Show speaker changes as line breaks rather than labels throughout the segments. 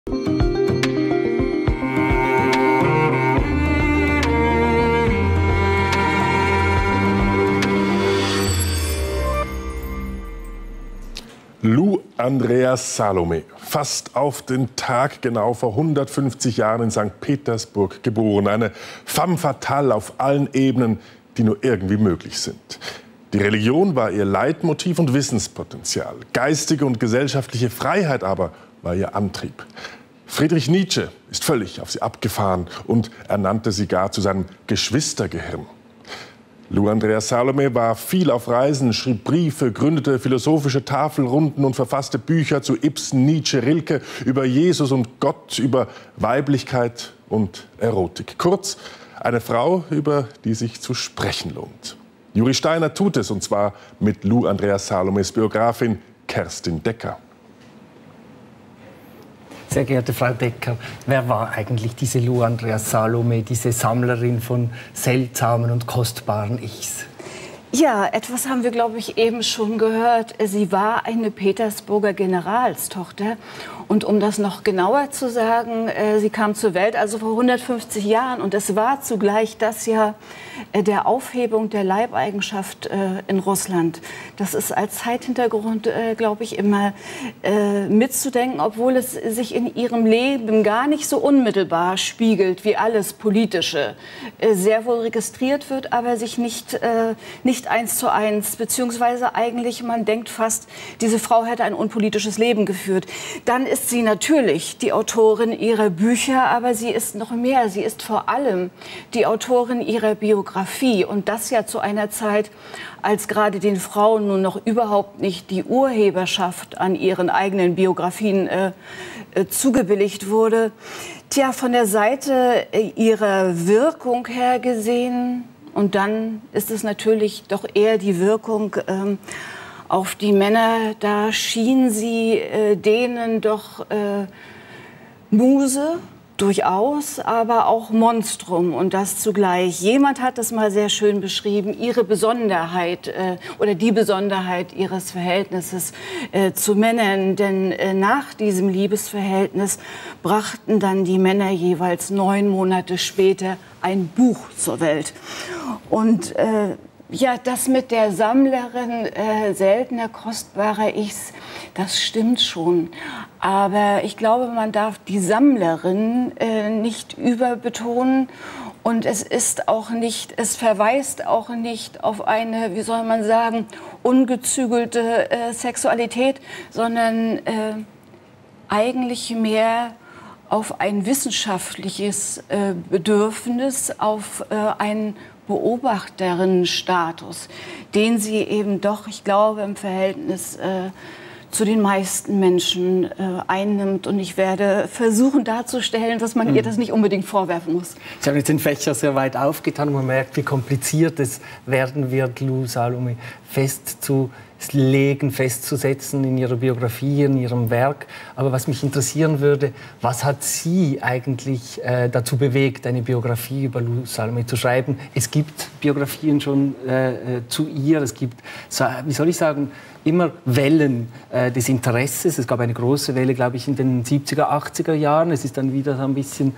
Lou Andrea Salome, fast auf den Tag genau vor 150 Jahren in St. Petersburg geboren. Eine femme fatale auf allen Ebenen, die nur irgendwie möglich sind. Die Religion war ihr Leitmotiv und Wissenspotenzial. Geistige und gesellschaftliche Freiheit aber war ihr Antrieb. Friedrich Nietzsche ist völlig auf sie abgefahren und ernannte sie gar zu seinem Geschwistergehirn. Lou Andrea Salome war viel auf Reisen, schrieb Briefe, gründete philosophische Tafelrunden und verfasste Bücher zu Ibsen, Nietzsche, Rilke, über Jesus und Gott, über Weiblichkeit und Erotik. Kurz, eine Frau, über die sich zu sprechen lohnt. Juri Steiner tut es, und zwar mit Lou Andrea Salomes Biografin Kerstin Decker.
Sehr geehrte Frau Decker, wer war eigentlich diese Lou Andrea Salome, diese Sammlerin von seltsamen und kostbaren Ichs?
Ja, etwas haben wir, glaube ich, eben schon gehört. Sie war eine Petersburger Generalstochter. Und um das noch genauer zu sagen, sie kam zur Welt also vor 150 Jahren. Und es war zugleich das Jahr der Aufhebung der Leibeigenschaft in Russland. Das ist als Zeithintergrund, glaube ich, immer mitzudenken, obwohl es sich in ihrem Leben gar nicht so unmittelbar spiegelt, wie alles Politische sehr wohl registriert wird, aber sich nicht 1:1, beziehungsweise eigentlich, man denkt fast, diese Frau hätte ein unpolitisches Leben geführt. Dann ist sie natürlich die Autorin ihrer Bücher, aber sie ist noch mehr. Sie ist vor allem die Autorin ihrer Biografie. Und das ja zu einer Zeit, als gerade den Frauen nun noch überhaupt nicht die Urheberschaft an ihren eigenen Biografien zugebilligt wurde. Tja, von der Seite ihrer Wirkung her gesehen, und dann ist es natürlich doch eher die Wirkung auf die Männer. Da schien sie denen doch Muse, durchaus, aber auch Monstrum, und das zugleich. Jemand hat das mal sehr schön beschrieben, ihre Besonderheit oder die Besonderheit ihres Verhältnisses zu Männern. Denn nach diesem Liebesverhältnis brachten dann die Männer jeweils 9 Monate später ein Buch zur Welt. Und ja, das mit der Sammlerin seltener, kostbarer Ichs, das stimmt schon. Aber ich glaube, man darf die Sammlerin nicht überbetonen. Und es ist auch nicht, es verweist auch nicht auf eine, wie soll man sagen, ungezügelte Sexualität, sondern eigentlich mehr auf ein wissenschaftliches Bedürfnis, auf ein Beobachterinnenstatus, den sie eben doch, ich glaube, im Verhältnis zu den meisten Menschen einnimmt. Und ich werde versuchen darzustellen, dass man ihr das nicht unbedingt vorwerfen muss.
Sie haben jetzt den Fächer sehr weit aufgetan und man merkt, wie kompliziert es werden wird, Lou Salome festzulegen, festzusetzen in ihrer Biografie, in ihrem Werk. Aber was mich interessieren würde, was hat Sie eigentlich dazu bewegt, eine Biografie über Lou Salome zu schreiben? Es gibt Biografien schon zu ihr, es gibt, wie soll ich sagen, immer Wellen des Interesses. Es gab eine große Welle, glaube ich, in den 70er, 80er Jahren. Es ist dann wieder so ein bisschen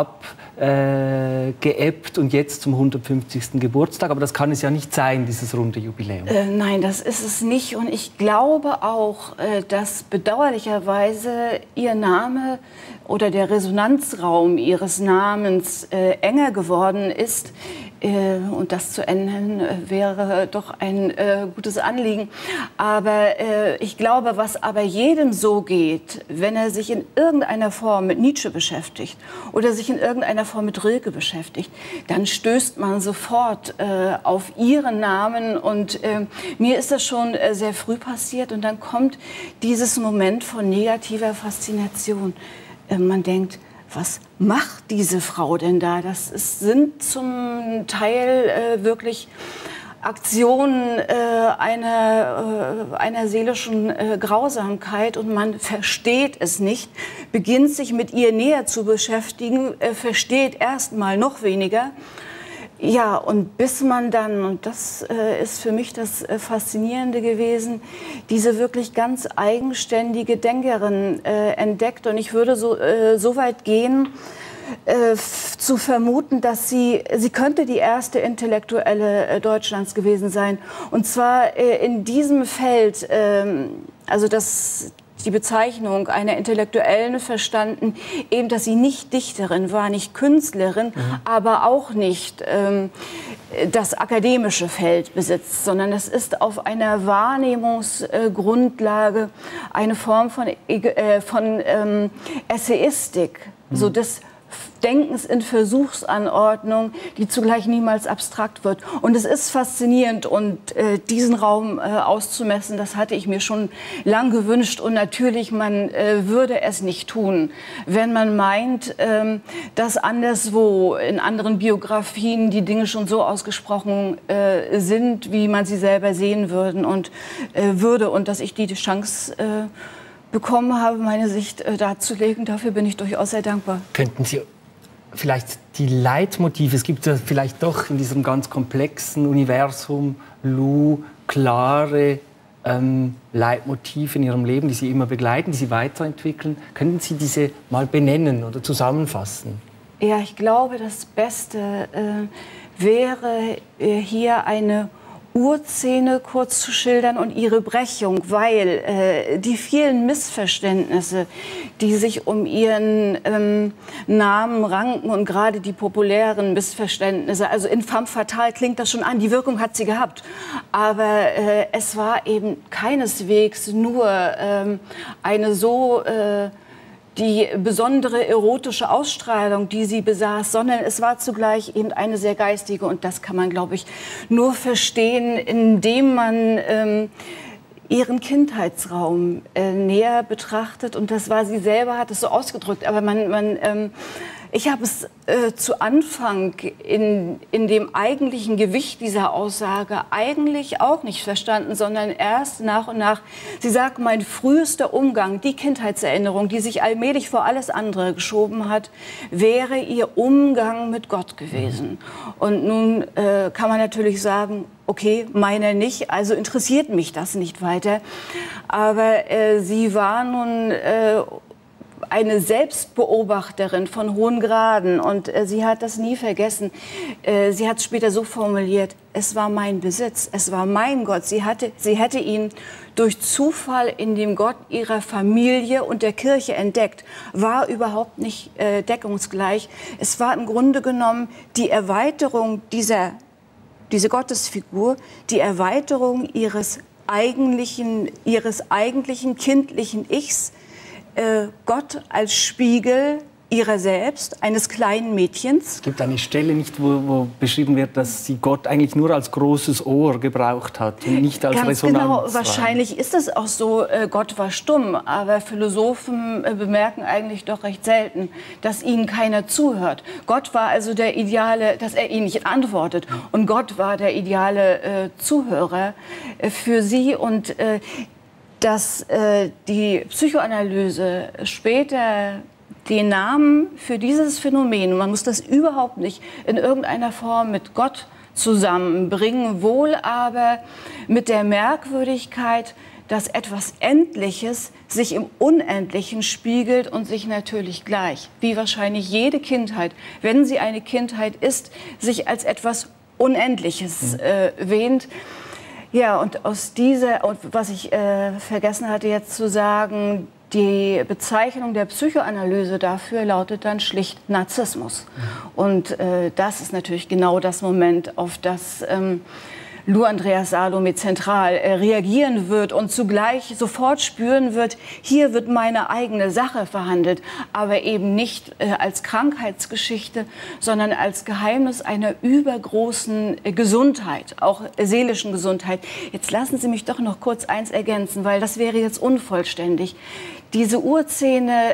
abgeebbt und jetzt zum 150. Geburtstag. Aber das kann es ja nicht sein, dieses runde Jubiläum.
Nein, das ist es nicht. Und ich glaube auch, dass bedauerlicherweise ihr Name oder der Resonanzraum ihres Namens enger geworden ist. Und das zu ändern wäre doch ein gutes Anliegen. Aber ich glaube, was aber jedem so geht, wenn er sich in irgendeiner Form mit Nietzsche beschäftigt oder sich in irgendeiner Form mit Rilke beschäftigt, dann stößt man sofort auf ihren Namen. Und mir ist das schon sehr früh passiert. Und dann kommt dieses Moment von negativer Faszination. Man denkt, was macht diese Frau denn da? Sind zum Teil wirklich Aktionen einer seelischen Grausamkeit, und man versteht es nicht, beginnt sich mit ihr näher zu beschäftigen, versteht erst mal noch weniger. Ja, und bis man dann, und das ist für mich das Faszinierende gewesen, diese wirklich ganz eigenständige Denkerin entdeckt. Und ich würde so weit gehen, zu vermuten, dass sie könnte die erste Intellektuelle Deutschlands gewesen sein. Und zwar in diesem Feld, also die Bezeichnung einer Intellektuellen verstanden, eben, dass sie nicht Dichterin war, nicht Künstlerin, aber auch nicht das akademische Feld besitzt, sondern es ist auf einer Wahrnehmungsgrundlage eine Form von Essayistik, so des Denkens in Versuchsanordnung, die zugleich niemals abstrakt wird. Und es ist faszinierend, und diesen Raum auszumessen, das hatte ich mir schon lang gewünscht. Und natürlich, man würde es nicht tun, wenn man meint, dass anderswo in anderen Biografien die Dinge schon so ausgesprochen sind, wie man sie selber sehen würde, und dass ich die Chance bekommen habe, meine Sicht darzulegen. Dafür bin ich durchaus sehr dankbar.
Könnten Sie vielleicht die Leitmotive, es gibt ja vielleicht doch in diesem ganz komplexen Universum Lou klare Leitmotive in Ihrem Leben, die Sie immer begleiten, die Sie weiterentwickeln. Könnten Sie diese mal benennen oder zusammenfassen?
Ja, ich glaube, das Beste wäre hier eine Urszene kurz zu schildern und ihre Brechung, weil die vielen Missverständnisse, die sich um ihren Namen ranken, und gerade die populären Missverständnisse, also in Femme fatale klingt das schon an, die Wirkung hat sie gehabt, aber es war eben keineswegs nur eine so die besondere erotische Ausstrahlung, die sie besaß, sondern es war zugleich eben eine sehr geistige, und das kann man, glaube ich, nur verstehen, indem man ihren Kindheitsraum näher betrachtet, und das war, sie selber hat es so ausgedrückt, aber ich habe es zu Anfang in dem eigentlichen Gewicht dieser Aussage eigentlich auch nicht verstanden, sondern erst nach und nach. Sie sagt, mein frühester Umgang, die Kindheitserinnerung, die sich allmählich vor alles andere geschoben hat, wäre ihr Umgang mit Gott gewesen. Und nun kann man natürlich sagen, okay, meiner nicht, also interessiert mich das nicht weiter. Aber sie war nun eine Selbstbeobachterin von hohen Graden, und sie hat das nie vergessen. Sie hat es später so formuliert: Es war mein Besitz, es war mein Gott. Sie hätte ihn durch Zufall in dem Gott ihrer Familie und der Kirche entdeckt, war überhaupt nicht deckungsgleich. Es war im Grunde genommen die Erweiterung diese Gottesfigur, die Erweiterung ihres eigentlichen kindlichen Ichs, Gott als Spiegel ihrer selbst, eines kleinen Mädchens.
Es gibt eine Stelle, nicht, wo beschrieben wird, dass sie Gott eigentlich nur als großes Ohr gebraucht hat und nicht als
Ganz
Resonanz.
Genau, wahrscheinlich ist es auch so, Gott war stumm, aber Philosophen bemerken eigentlich doch recht selten, dass ihnen keiner zuhört. Gott war also der ideale, dass er ihnen nicht antwortet, und Gott war der ideale Zuhörer für sie, und dass die Psychoanalyse später den Namen für dieses Phänomen, man muss das überhaupt nicht in irgendeiner Form mit Gott zusammenbringen, wohl aber mit der Merkwürdigkeit, dass etwas Endliches sich im Unendlichen spiegelt und sich natürlich gleich, wie wahrscheinlich jede Kindheit, wenn sie eine Kindheit ist, sich als etwas Unendliches wähnt. Ja, und aus dieser, und was ich vergessen hatte jetzt zu sagen, die Bezeichnung der Psychoanalyse dafür lautet dann schlicht Narzissmus. Und das ist natürlich genau das Moment, auf das Lou Andreas Salome zentral reagieren wird und zugleich sofort spüren wird, hier wird meine eigene Sache verhandelt, aber eben nicht als Krankheitsgeschichte, sondern als Geheimnis einer übergroßen Gesundheit, auch seelischen Gesundheit. Jetzt lassen Sie mich doch noch kurz eins ergänzen, weil das wäre jetzt unvollständig. Diese Urszene,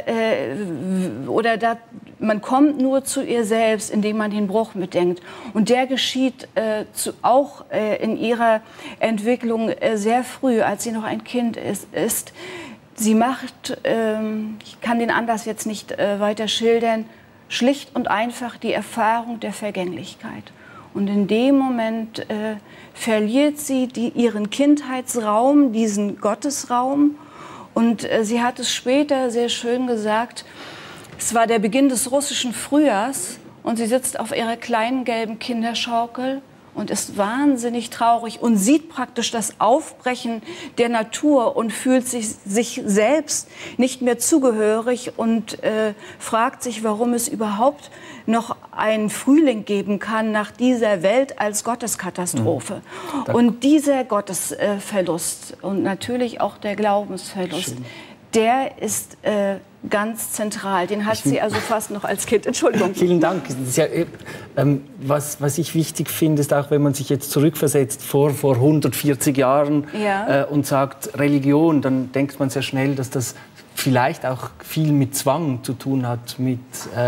man kommt nur zu ihr selbst, indem man den Bruch mitdenkt. Und der geschieht auch in ihrer Entwicklung sehr früh, als sie noch ein Kind ist. Sie macht, ich kann den Anlass jetzt nicht weiter schildern, schlicht und einfach die Erfahrung der Vergänglichkeit. Und in dem Moment verliert sie ihren Kindheitsraum, diesen Gottesraum. Und sie hat es später sehr schön gesagt, es war der Beginn des russischen Frühjahrs und sie sitzt auf ihrer kleinen gelben Kinderschaukel und ist wahnsinnig traurig und sieht praktisch das Aufbrechen der Natur und fühlt sich selbst nicht mehr zugehörig und fragt sich, warum es überhaupt noch einen Frühling geben kann nach dieser Welt als Gotteskatastrophe. Und dieser Gottesverlust und natürlich auch der Glaubensverlust, der ist ganz zentral. Den hat sie also fast noch als Kind. Entschuldigung.
Vielen Dank. Das ist ja, was ich wichtig finde, ist auch, wenn man sich jetzt zurückversetzt vor 140 Jahren und sagt Religion, dann denkt man sehr schnell, dass das vielleicht auch viel mit Zwang zu tun hat, mit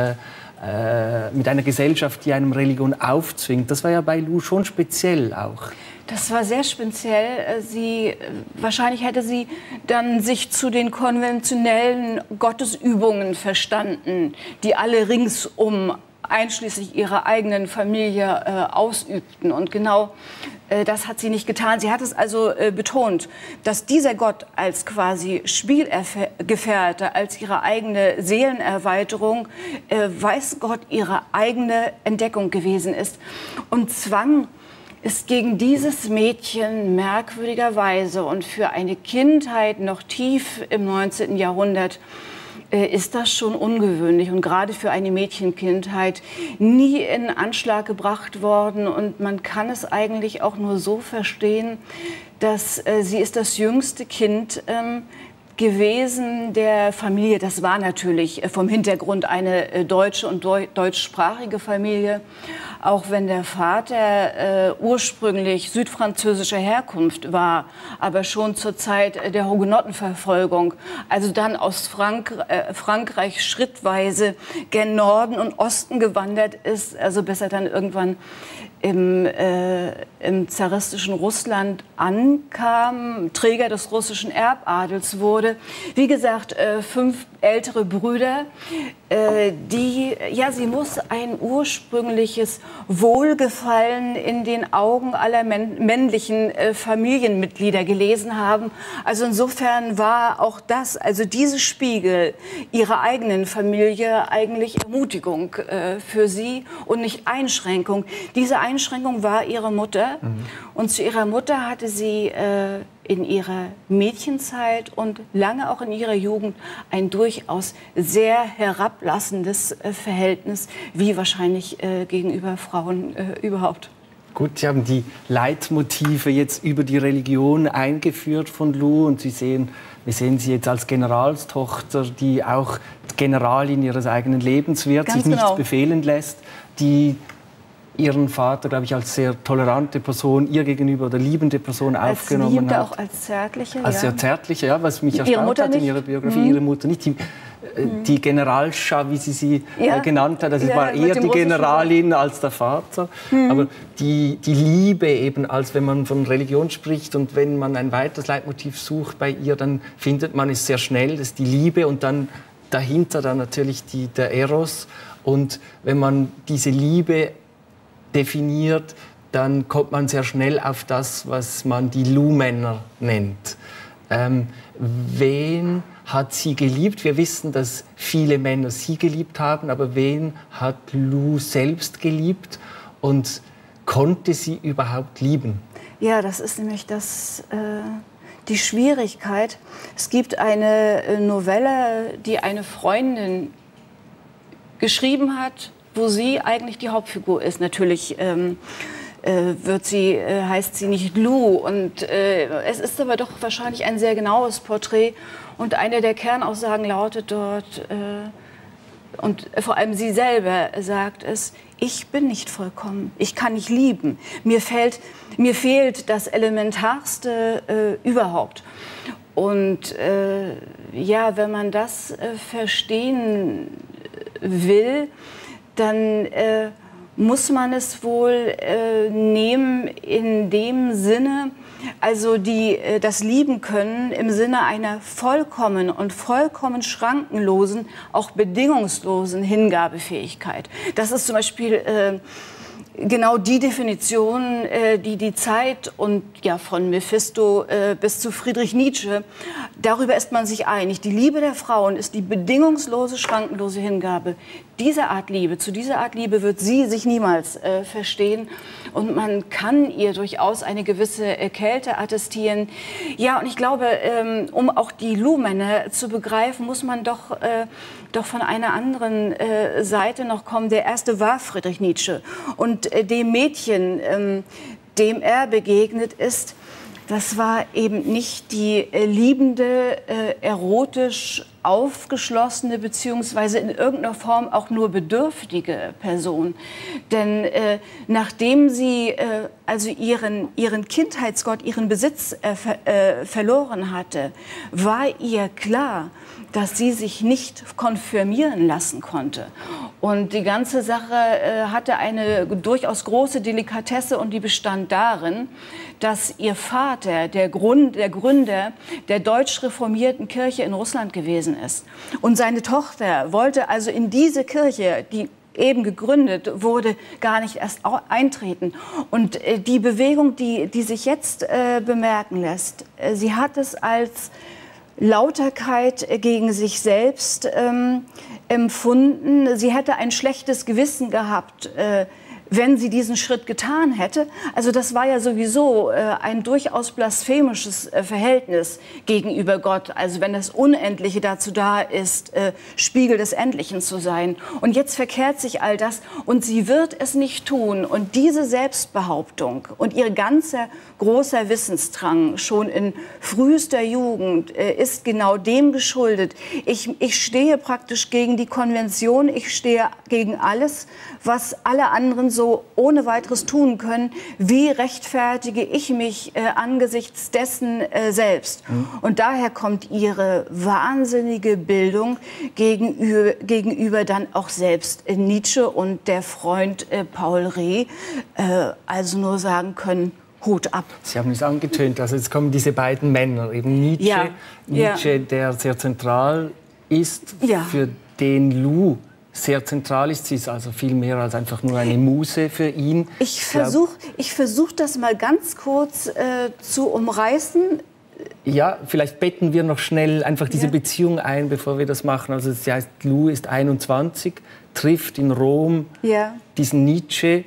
einer Gesellschaft, die einem Religion aufzwingt. Das war ja bei Lou schon speziell auch.
Das war sehr speziell. Wahrscheinlich hätte sie dann sich zu den konventionellen Gottesübungen verstanden, die alle ringsum, einschließlich ihrer eigenen Familie, ausübten. Und genau das hat sie nicht getan. Sie hat es also betont, dass dieser Gott als quasi Spielgefährte, als ihre eigene Seelenerweiterung, weiß Gott, ihre eigene Entdeckung gewesen ist. Und Zwang ist gegen dieses Mädchen merkwürdigerweise und für eine Kindheit noch tief im 19. Jahrhundert ist das schon ungewöhnlich und gerade für eine Mädchenkindheit nie in Anschlag gebracht worden. Und man kann es eigentlich auch nur so verstehen, dass sie ist das jüngste Kind gewesen der Familie. Das war natürlich vom Hintergrund eine deutsche und deutschsprachige Familie. Auch wenn der Vater ursprünglich südfranzösischer Herkunft war, aber schon zur Zeit der Hugenottenverfolgung, also dann aus Frankreich schrittweise gen Norden und Osten gewandert ist, also bis er dann irgendwann im zaristischen Russland ankam, Träger des russischen Erbadels wurde. Wie gesagt, 5 ältere Brüder, sie muss ein ursprüngliches Wohlgefallen in den Augen aller männlichen Familienmitglieder gelesen haben. Also insofern war auch das, also diese Spiegel ihrer eigenen Familie eigentlich Ermutigung für sie und nicht Einschränkung. Diese Einschränkung war ihre Mutter und zu ihrer Mutter hatte sie in ihrer Mädchenzeit und lange auch in ihrer Jugend ein durchaus sehr herablassendes Verhältnis, wie wahrscheinlich gegenüber Frauen überhaupt.
Gut, Sie haben die Leitmotive jetzt über die Religion eingeführt von Lou und wir sehen sie jetzt als Generalstochter, die auch Generalin ihres eigenen Lebens wird,
Ganz
sich
genau.
nichts befehlen lässt, die ihren Vater, glaube ich, als sehr tolerante Person ihr gegenüber oder liebende Person aufgenommen hat.
Auch als zärtliche,
als sehr zärtliche, ja, was mich
Ihre
erstaunt
Mutter
hat in
nicht?
ihrer Biografie. Ihre Mutter nicht. Die Generalschau, wie sie genannt hat, also es war eher die Generalin als der Vater. Aber die Liebe eben, als wenn man von Religion spricht und wenn man ein weiteres Leitmotiv sucht bei ihr, dann findet man es sehr schnell, das ist die Liebe und dann dahinter dann natürlich der Eros. Und wenn man diese Liebe definiert, dann kommt man sehr schnell auf das, was man die Lou-Männer nennt. Wen hat sie geliebt? Wir wissen, dass viele Männer sie geliebt haben, aber wen hat Lou selbst geliebt und konnte sie überhaupt lieben?
Ja, das ist nämlich die Schwierigkeit. Es gibt eine Novelle, die eine Freundin geschrieben hat, wo sie eigentlich die Hauptfigur ist. Natürlich heißt sie nicht Lou. Und es ist aber doch wahrscheinlich ein sehr genaues Porträt. Und eine der Kernaussagen lautet dort, und vor allem sie selber sagt es, ich bin nicht vollkommen, ich kann nicht lieben. Mir fehlt das Elementarste überhaupt. Und wenn man das verstehen will, dann muss man es wohl nehmen in dem Sinne, also das Lieben können im Sinne einer vollkommen und vollkommen schrankenlosen, auch bedingungslosen Hingabefähigkeit. Das ist zum Beispiel genau die Definition, die die Zeit und ja von Mephisto bis zu Friedrich Nietzsche, darüber ist man sich einig. Die Liebe der Frauen ist die bedingungslose, schrankenlose Hingabe. Diese Art Liebe, zu dieser Art Liebe wird sie sich niemals verstehen. Und man kann ihr durchaus eine gewisse Kälte attestieren. Ja, und ich glaube, um auch die Lumene zu begreifen, muss man doch von einer anderen Seite noch kommen. Der erste war Friedrich Nietzsche. Und dem Mädchen, dem er begegnet ist, das war eben nicht die liebende, erotisch aufgeschlossene beziehungsweise in irgendeiner Form auch nur bedürftige Person. Denn nachdem sie also ihren Kindheitsgott, ihren Besitz verloren hatte, war ihr klar, dass sie sich nicht konfirmieren lassen konnte. Und die ganze Sache hatte eine durchaus große Delikatesse und die bestand darin, dass ihr Vater der Gründer der deutsch reformierten Kirche in Russland gewesen ist. Und seine Tochter wollte also in diese Kirche, die eben gegründet wurde, gar nicht erst eintreten. Und die Bewegung, die sich jetzt bemerken lässt, sie hat es als Lauterkeit gegen sich selbst empfunden. Sie hätte ein schlechtes Gewissen gehabt, wenn sie diesen Schritt getan hätte. Also das war ja sowieso ein durchaus blasphemisches Verhältnis gegenüber Gott. Also wenn das Unendliche dazu da ist, Spiegel des Endlichen zu sein. Und jetzt verkehrt sich all das und sie wird es nicht tun. Und diese Selbstbehauptung und ihr ganzer großer Wissensdrang schon in frühester Jugend ist genau dem geschuldet. Ich stehe praktisch gegen die Konvention, ich stehe gegen alles, was alle anderen so ohne weiteres tun können. Wie rechtfertige ich mich angesichts dessen selbst? Und daher kommt ihre wahnsinnige Bildung gegenüber dann auch selbst Nietzsche und der Freund Paul Rée, also nur sagen können, Hut ab.
Sie haben es angetönt, also jetzt kommen diese beiden Männer, eben Nietzsche, der sehr zentral ist, für den Lou sehr zentral ist. Sie ist also viel mehr als einfach nur eine Muse für ihn.
Ich versuch das mal ganz kurz zu umreißen.
Ja, vielleicht betten wir noch schnell einfach diese Beziehung ein, bevor wir das machen. Also sie heißt, Lou ist 21, trifft in Rom diesen Nietzsche.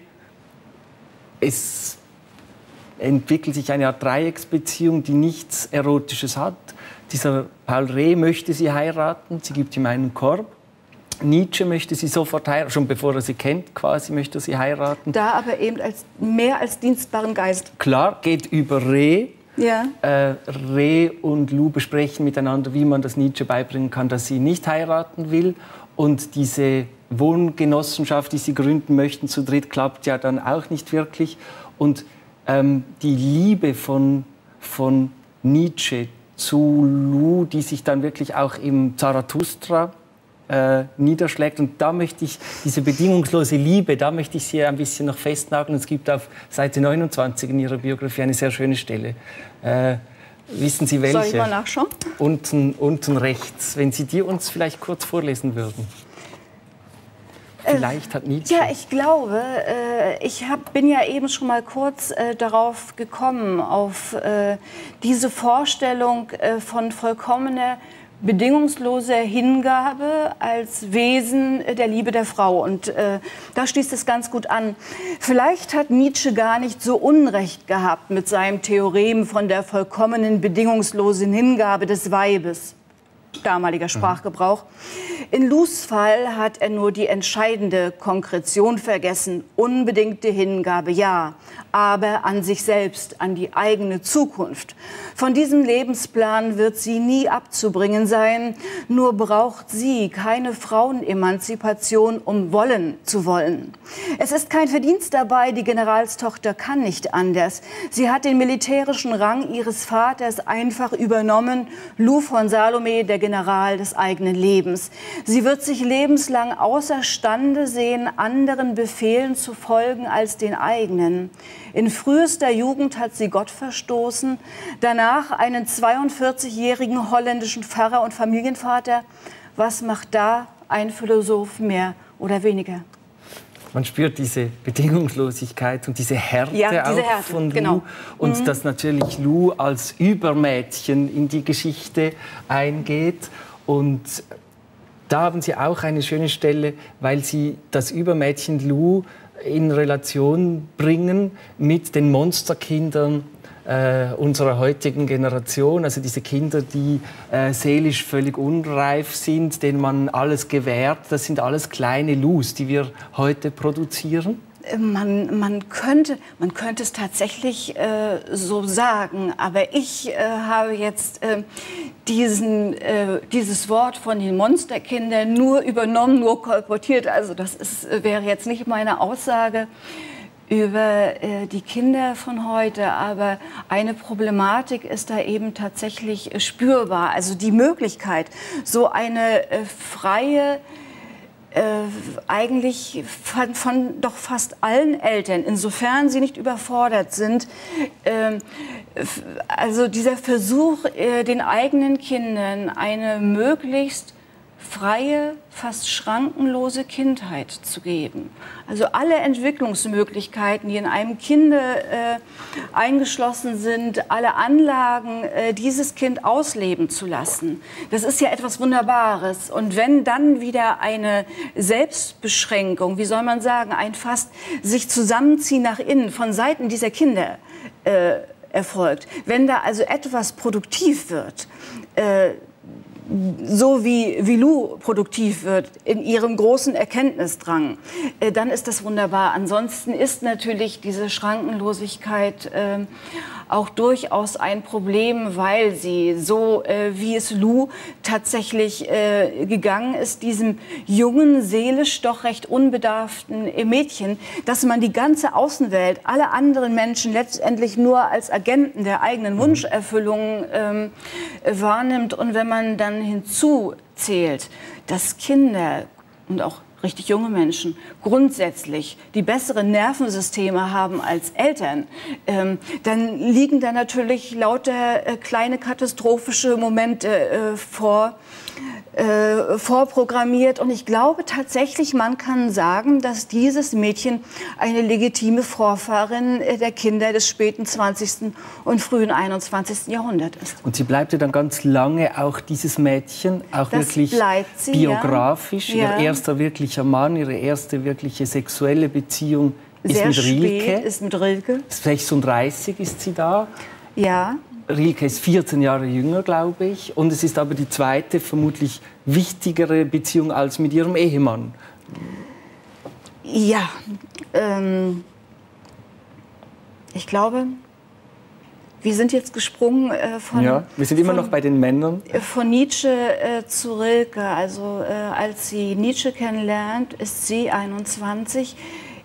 Es entwickelt sich eine Art Dreiecksbeziehung, die nichts Erotisches hat. Dieser Paul Rée möchte sie heiraten, sie gibt ihm einen Korb. Nietzsche möchte sie sofort heiraten, schon bevor er sie kennt, quasi möchte er sie heiraten.
Da aber eben mehr als dienstbaren Geist.
Klar, geht über Rée. Ja. Rée und Lou besprechen miteinander, wie man das Nietzsche beibringen kann, dass sie nicht heiraten will. Und diese Wohngenossenschaft, die sie gründen möchten, zu dritt, klappt ja dann auch nicht wirklich. Und die Liebe von Nietzsche zu Lou, die sich dann wirklich auch im Zarathustra niederschlägt. Und da möchte ich diese bedingungslose Liebe, da möchte ich sie ein bisschen noch festnageln. Es gibt auf Seite 29 in Ihrer Biografie eine sehr schöne Stelle. Wissen Sie welche?
Soll ich mal nachschauen?
Unten rechts. Wenn Sie die uns vielleicht kurz vorlesen würden. Vielleicht hat Nietzsche...
Ja, ich glaube, bin ja eben schon mal kurz darauf gekommen, auf diese Vorstellung von vollkommener, bedingungsloser Hingabe als Wesen der Liebe der Frau. Und da schließt es ganz gut an. Vielleicht hat Nietzsche gar nicht so Unrecht gehabt mit seinem Theorem von der vollkommenen, bedingungslosen Hingabe des Weibes. Damaliger Sprachgebrauch. In Lous Fall hat er nur die entscheidende Konkretion vergessen. Unbedingte Hingabe, ja, aber an sich selbst, an die eigene Zukunft. Von diesem Lebensplan wird sie nie abzubringen sein. Nur braucht sie keine Frauenemanzipation, um wollen zu wollen. Es ist kein Verdienst dabei, die Generalstochter kann nicht anders. Sie hat den militärischen Rang ihres Vaters einfach übernommen. Lou von Salome, der General des eigenen Lebens. Sie wird sich lebenslang außerstande sehen, anderen Befehlen zu folgen als den eigenen. In frühester Jugend hat sie Gott verstoßen, danach einen 42-jährigen holländischen Pfarrer und Familienvater. Was macht da ein Philosoph mehr oder weniger?
Man spürt diese Bedingungslosigkeit und diese Härte, auch von Lou.
Genau.
Und dass natürlich Lou als Übermädchen in die Geschichte eingeht. Und da haben Sie auch eine schöne Stelle, weil Sie das Übermädchen Lou in Relation bringen mit den Monsterkindern unserer heutigen Generation, also diese Kinder, die seelisch völlig unreif sind, denen man alles gewährt. Das sind alles kleine Lous, die wir heute produzieren.
Man könnte es tatsächlich so sagen, aber ich habe jetzt dieses Wort von den Monsterkindern nur übernommen, nur kolportiert. Also das wäre jetzt nicht meine Aussage über die Kinder von heute, aber eine Problematik ist da eben tatsächlich spürbar. Also die Möglichkeit, so eine freie, eigentlich von doch fast allen Eltern, insofern sie nicht überfordert sind, also dieser Versuch, den eigenen Kindern eine möglichst freie, fast schrankenlose Kindheit zu geben. Also alle Entwicklungsmöglichkeiten, die in einem Kind eingeschlossen sind, alle Anlagen, dieses Kind ausleben zu lassen. Das ist ja etwas Wunderbares. Und wenn dann wieder eine Selbstbeschränkung, wie soll man sagen, ein fast sich zusammenziehen nach innen von Seiten dieser Kinder erfolgt, wenn da also etwas produktiv wird, so wie Lou produktiv wird in ihrem großen Erkenntnisdrang, dann ist das wunderbar. Ansonsten ist natürlich diese Schrankenlosigkeit auch durchaus ein Problem, weil sie, so wie es Lou tatsächlich gegangen ist, diesem jungen, seelisch doch recht unbedarften Mädchen, dass man die ganze Außenwelt, alle anderen Menschen letztendlich nur als Agenten der eigenen Wunscherfüllung wahrnimmt. Und wenn man dann hinzuzählt, dass Kinder und auch richtig junge Menschen grundsätzlich die besseren Nervensysteme haben als Eltern, dann liegen da natürlich lauter kleine katastrophische Momente vorprogrammiert. Und ich glaube tatsächlich, man kann sagen, dass dieses Mädchen eine legitime Vorfahrin der Kinder des späten 20. und frühen 21. Jahrhunderts ist.
Und sie bleibt ja dann ganz lange auch dieses Mädchen, auch
das
wirklich
sie,
biografisch.
Ja.
Ihr erster wirklicher Mann, ihre erste wirkliche sexuelle Beziehung ist
Sehr
mit Rilke.
Spät ist mit Rilke.
36 ist sie da.
Ja.
Rilke ist 14 Jahre jünger, glaube ich. Und es ist aber die zweite, vermutlich wichtigere Beziehung als mit ihrem Ehemann.
Ja, ich glaube, wir sind jetzt gesprungen
wir sind immer noch bei den Männern.
Von Nietzsche zu Rilke. Also als sie Nietzsche kennenlernt, ist sie 21,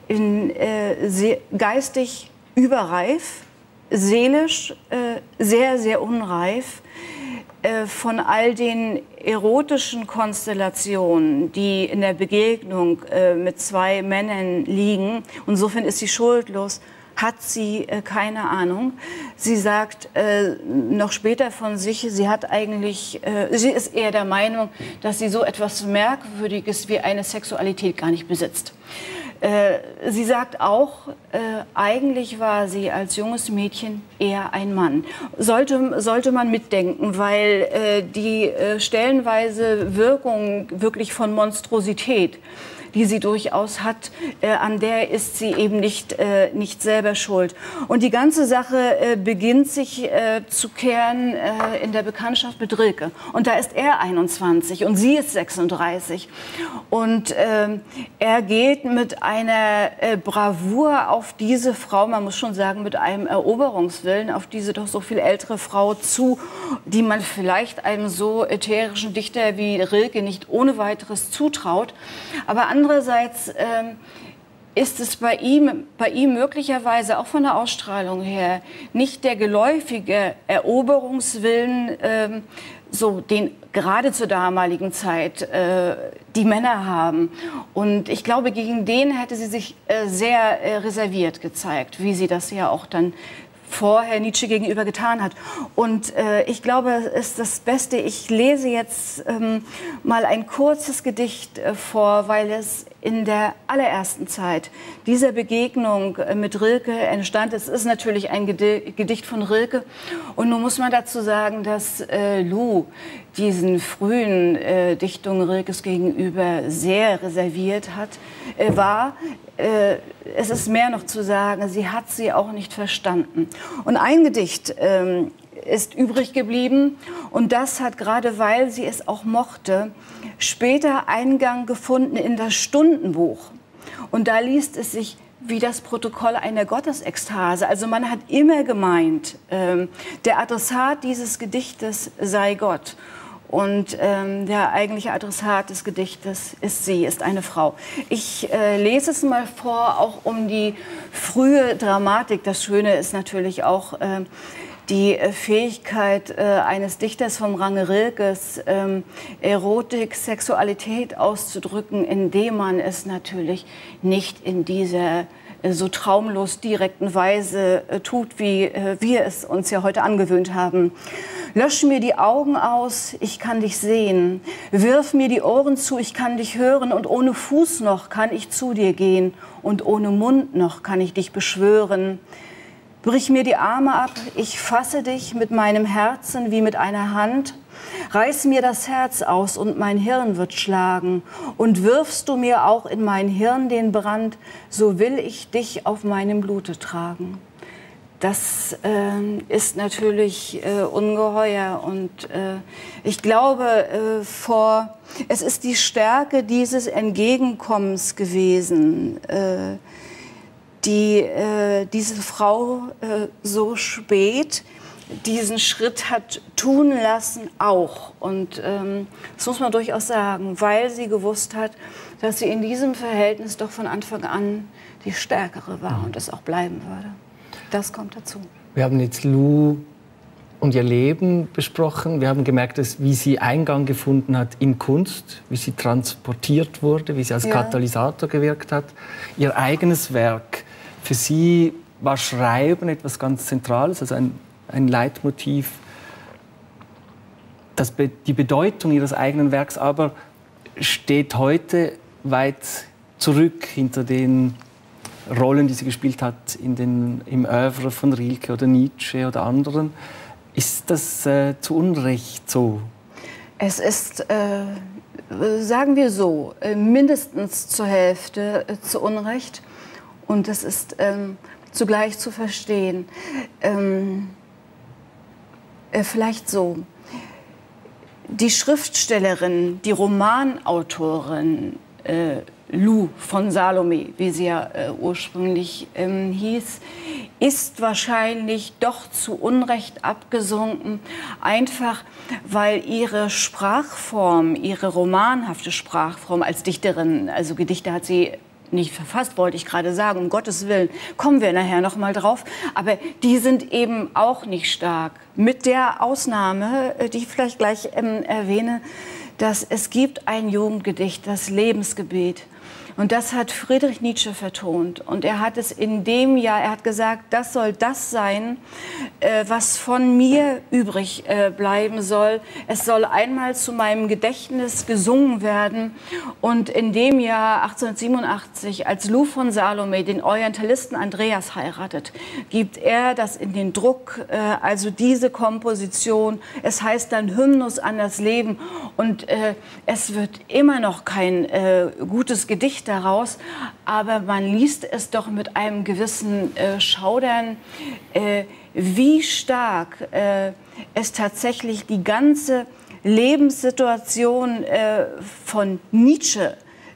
geistig überreif, seelisch sehr, sehr unreif. Von all den erotischen Konstellationen, die in der Begegnung mit zwei Männern liegen, insofern ist sie schuldlos, hat sie keine Ahnung. Sie sagt noch später von sich, sie ist eher der Meinung, dass sie so etwas Merkwürdiges wie eine Sexualität gar nicht besitzt. Sie sagt auch, eigentlich war sie als junges Mädchen eher ein Mann. Sollte man mitdenken, weil die stellenweise Wirkung wirklich von Monstrosität, die sie durchaus hat, an der ist sie eben nicht selber schuld. Und die ganze Sache beginnt sich zu kehren in der Bekanntschaft mit Rilke. Und da ist er 21 und sie ist 36. Und er geht mit einer Bravour auf diese Frau, man muss schon sagen, mit einem Eroberungswillen, auf diese doch so viel ältere Frau zu, die man vielleicht einem so ätherischen Dichter wie Rilke nicht ohne weiteres zutraut. Aber andererseits ist es bei ihm möglicherweise auch von der Ausstrahlung her nicht der geläufige Eroberungswillen, so den gerade zur damaligen Zeit die Männer haben. Und ich glaube, gegen den hätte sie sich sehr reserviert gezeigt, wie sie das ja auch dann vorher Nietzsche gegenüber getan hat. Und ich glaube, es ist das Beste. Ich lese jetzt mal ein kurzes Gedicht vor, weil es in der allerersten Zeit dieser Begegnung mit Rilke entstand. Es ist natürlich ein Gedicht von Rilke. Und nun muss man dazu sagen, dass Lou diesen frühen Dichtungen Rilkes gegenüber sehr reserviert war. Es ist mehr noch zu sagen, sie hat sie auch nicht verstanden. Und ein Gedicht ist übrig geblieben, und das hat, gerade weil sie es auch mochte, später Eingang gefunden in das Stundenbuch. Und da liest es sich wie das Protokoll einer Gottesekstase. Also man hat immer gemeint, der Adressat dieses Gedichtes sei Gott. Und der eigentliche Adressat des Gedichtes ist sie, ist eine Frau. Ich lese es mal vor, auch um die frühe Dramatik. Das Schöne ist natürlich auch die Fähigkeit eines Dichters vom Range Rilkes, Erotik, Sexualität auszudrücken, indem man es natürlich nicht in dieser so traumlos direkten Weise tut, wie wir es uns ja heute angewöhnt haben. Lösch mir die Augen aus, ich kann dich sehen. Wirf mir die Ohren zu, ich kann dich hören. Und ohne Fuß noch kann ich zu dir gehen. Und ohne Mund noch kann ich dich beschwören. Brich mir die Arme ab, ich fasse dich mit meinem Herzen wie mit einer Hand. Reiß mir das Herz aus und mein Hirn wird schlagen. Und wirfst du mir auch in mein Hirn den Brand, so will ich dich auf meinem Blute tragen. Das ist natürlich ungeheuer, und ich glaube, es ist die Stärke dieses Entgegenkommens gewesen, die diese Frau so spät diesen Schritt hat tun lassen auch. Und das muss man durchaus sagen, weil sie gewusst hat, dass sie in diesem Verhältnis doch von Anfang an die Stärkere war und es auch bleiben würde. Das kommt dazu.
Wir haben jetzt Lou und ihr Leben besprochen. Wir haben gemerkt, wie sie Eingang gefunden hat in Kunst, wie sie transportiert wurde, wie sie als Katalysator gewirkt hat. Ihr eigenes Werk. Für sie war Schreiben etwas ganz Zentrales, also ein Leitmotiv. Die Bedeutung ihres eigenen Werks aber steht heute weit zurück hinter den Rollen, die sie gespielt hat im Œuvre von Rilke oder Nietzsche oder anderen. Ist das zu Unrecht so?
Es ist, sagen wir so, mindestens zur Hälfte zu Unrecht. Und es ist zugleich zu verstehen. Vielleicht so. Die Schriftstellerin, die Romanautorin Lou von Salome, wie sie ja ursprünglich hieß, ist wahrscheinlich doch zu Unrecht abgesunken, einfach weil ihre Sprachform, ihre romanhafte Sprachform als Dichterin, also Gedichte hat sie nicht verfasst, wollte ich gerade sagen, um Gottes Willen, kommen wir nachher noch mal drauf, aber die sind eben auch nicht stark. Mit der Ausnahme, die ich vielleicht gleich erwähne, dass es gibt ein Jugendgedicht, das Lebensgebet. Und das hat Friedrich Nietzsche vertont. Und er hat es in dem Jahr, er hat gesagt, das soll das sein, was von mir übrig bleiben soll. Es soll einmal zu meinem Gedächtnis gesungen werden. Und in dem Jahr 1887, als Lou von Salome den Orientalisten Andreas heiratet, gibt er das in den Druck, also diese Komposition. Es heißt dann Hymnus an das Leben. Und es wird immer noch kein gutes Gedicht daraus, aber man liest es doch mit einem gewissen Schaudern, wie stark es tatsächlich die ganze Lebenssituation von Nietzsche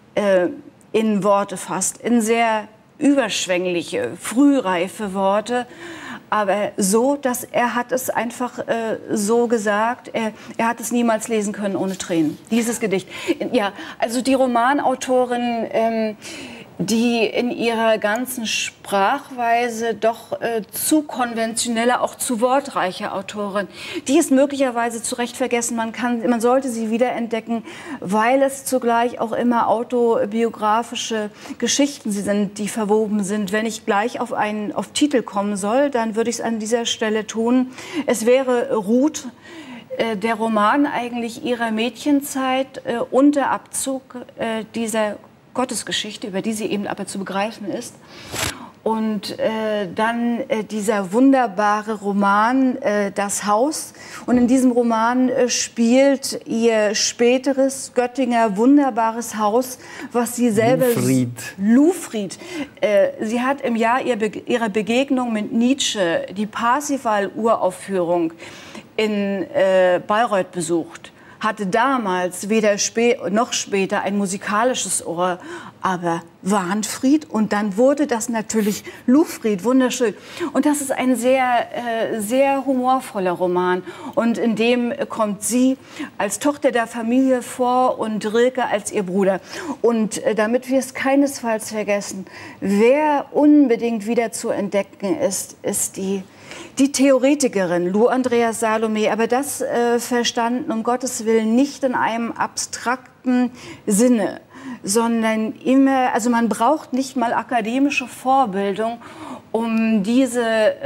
in Worte fasst, in sehr überschwängliche, frühreife Worte. Aber so, dass er hat es einfach so gesagt, er hat es niemals lesen können ohne Tränen, dieses Gedicht. Ja, also die Romanautorin, die in ihrer ganzen Sprachweise doch zu konventionelle, auch zu wortreiche Autorin. Die ist möglicherweise zu Recht vergessen. Man sollte sie wiederentdecken, weil es zugleich auch immer autobiografische Geschichten sind, die verwoben sind. Wenn ich gleich auf Titel kommen soll, dann würde ich es an dieser Stelle tun. Es wäre Ruth, der Roman eigentlich ihrer Mädchenzeit und der Abzug dieser Gottesgeschichte, über die sie eben aber zu begreifen ist. Und dann dieser wunderbare Roman Das Haus. Und in diesem Roman spielt ihr späteres Göttinger wunderbares Haus, was sie selber... Lufried. Sie hat im Jahr ihrer Begegnung mit Nietzsche die Parsifal-Uraufführung in Bayreuth besucht. Hatte damals weder noch später ein musikalisches Ohr, aber Wahnfried, und dann wurde das natürlich Lufried, wunderschön. Und das ist ein sehr humorvoller Roman, und in dem kommt sie als Tochter der Familie vor und Rilke als ihr Bruder. Und damit wir es keinesfalls vergessen, wer unbedingt wieder zu entdecken ist, ist die Theoretikerin Lou Andreas Salome, aber das verstanden um Gottes Willen nicht in einem abstrakten Sinne, sondern immer, also man braucht nicht mal akademische Vorbildung, um diese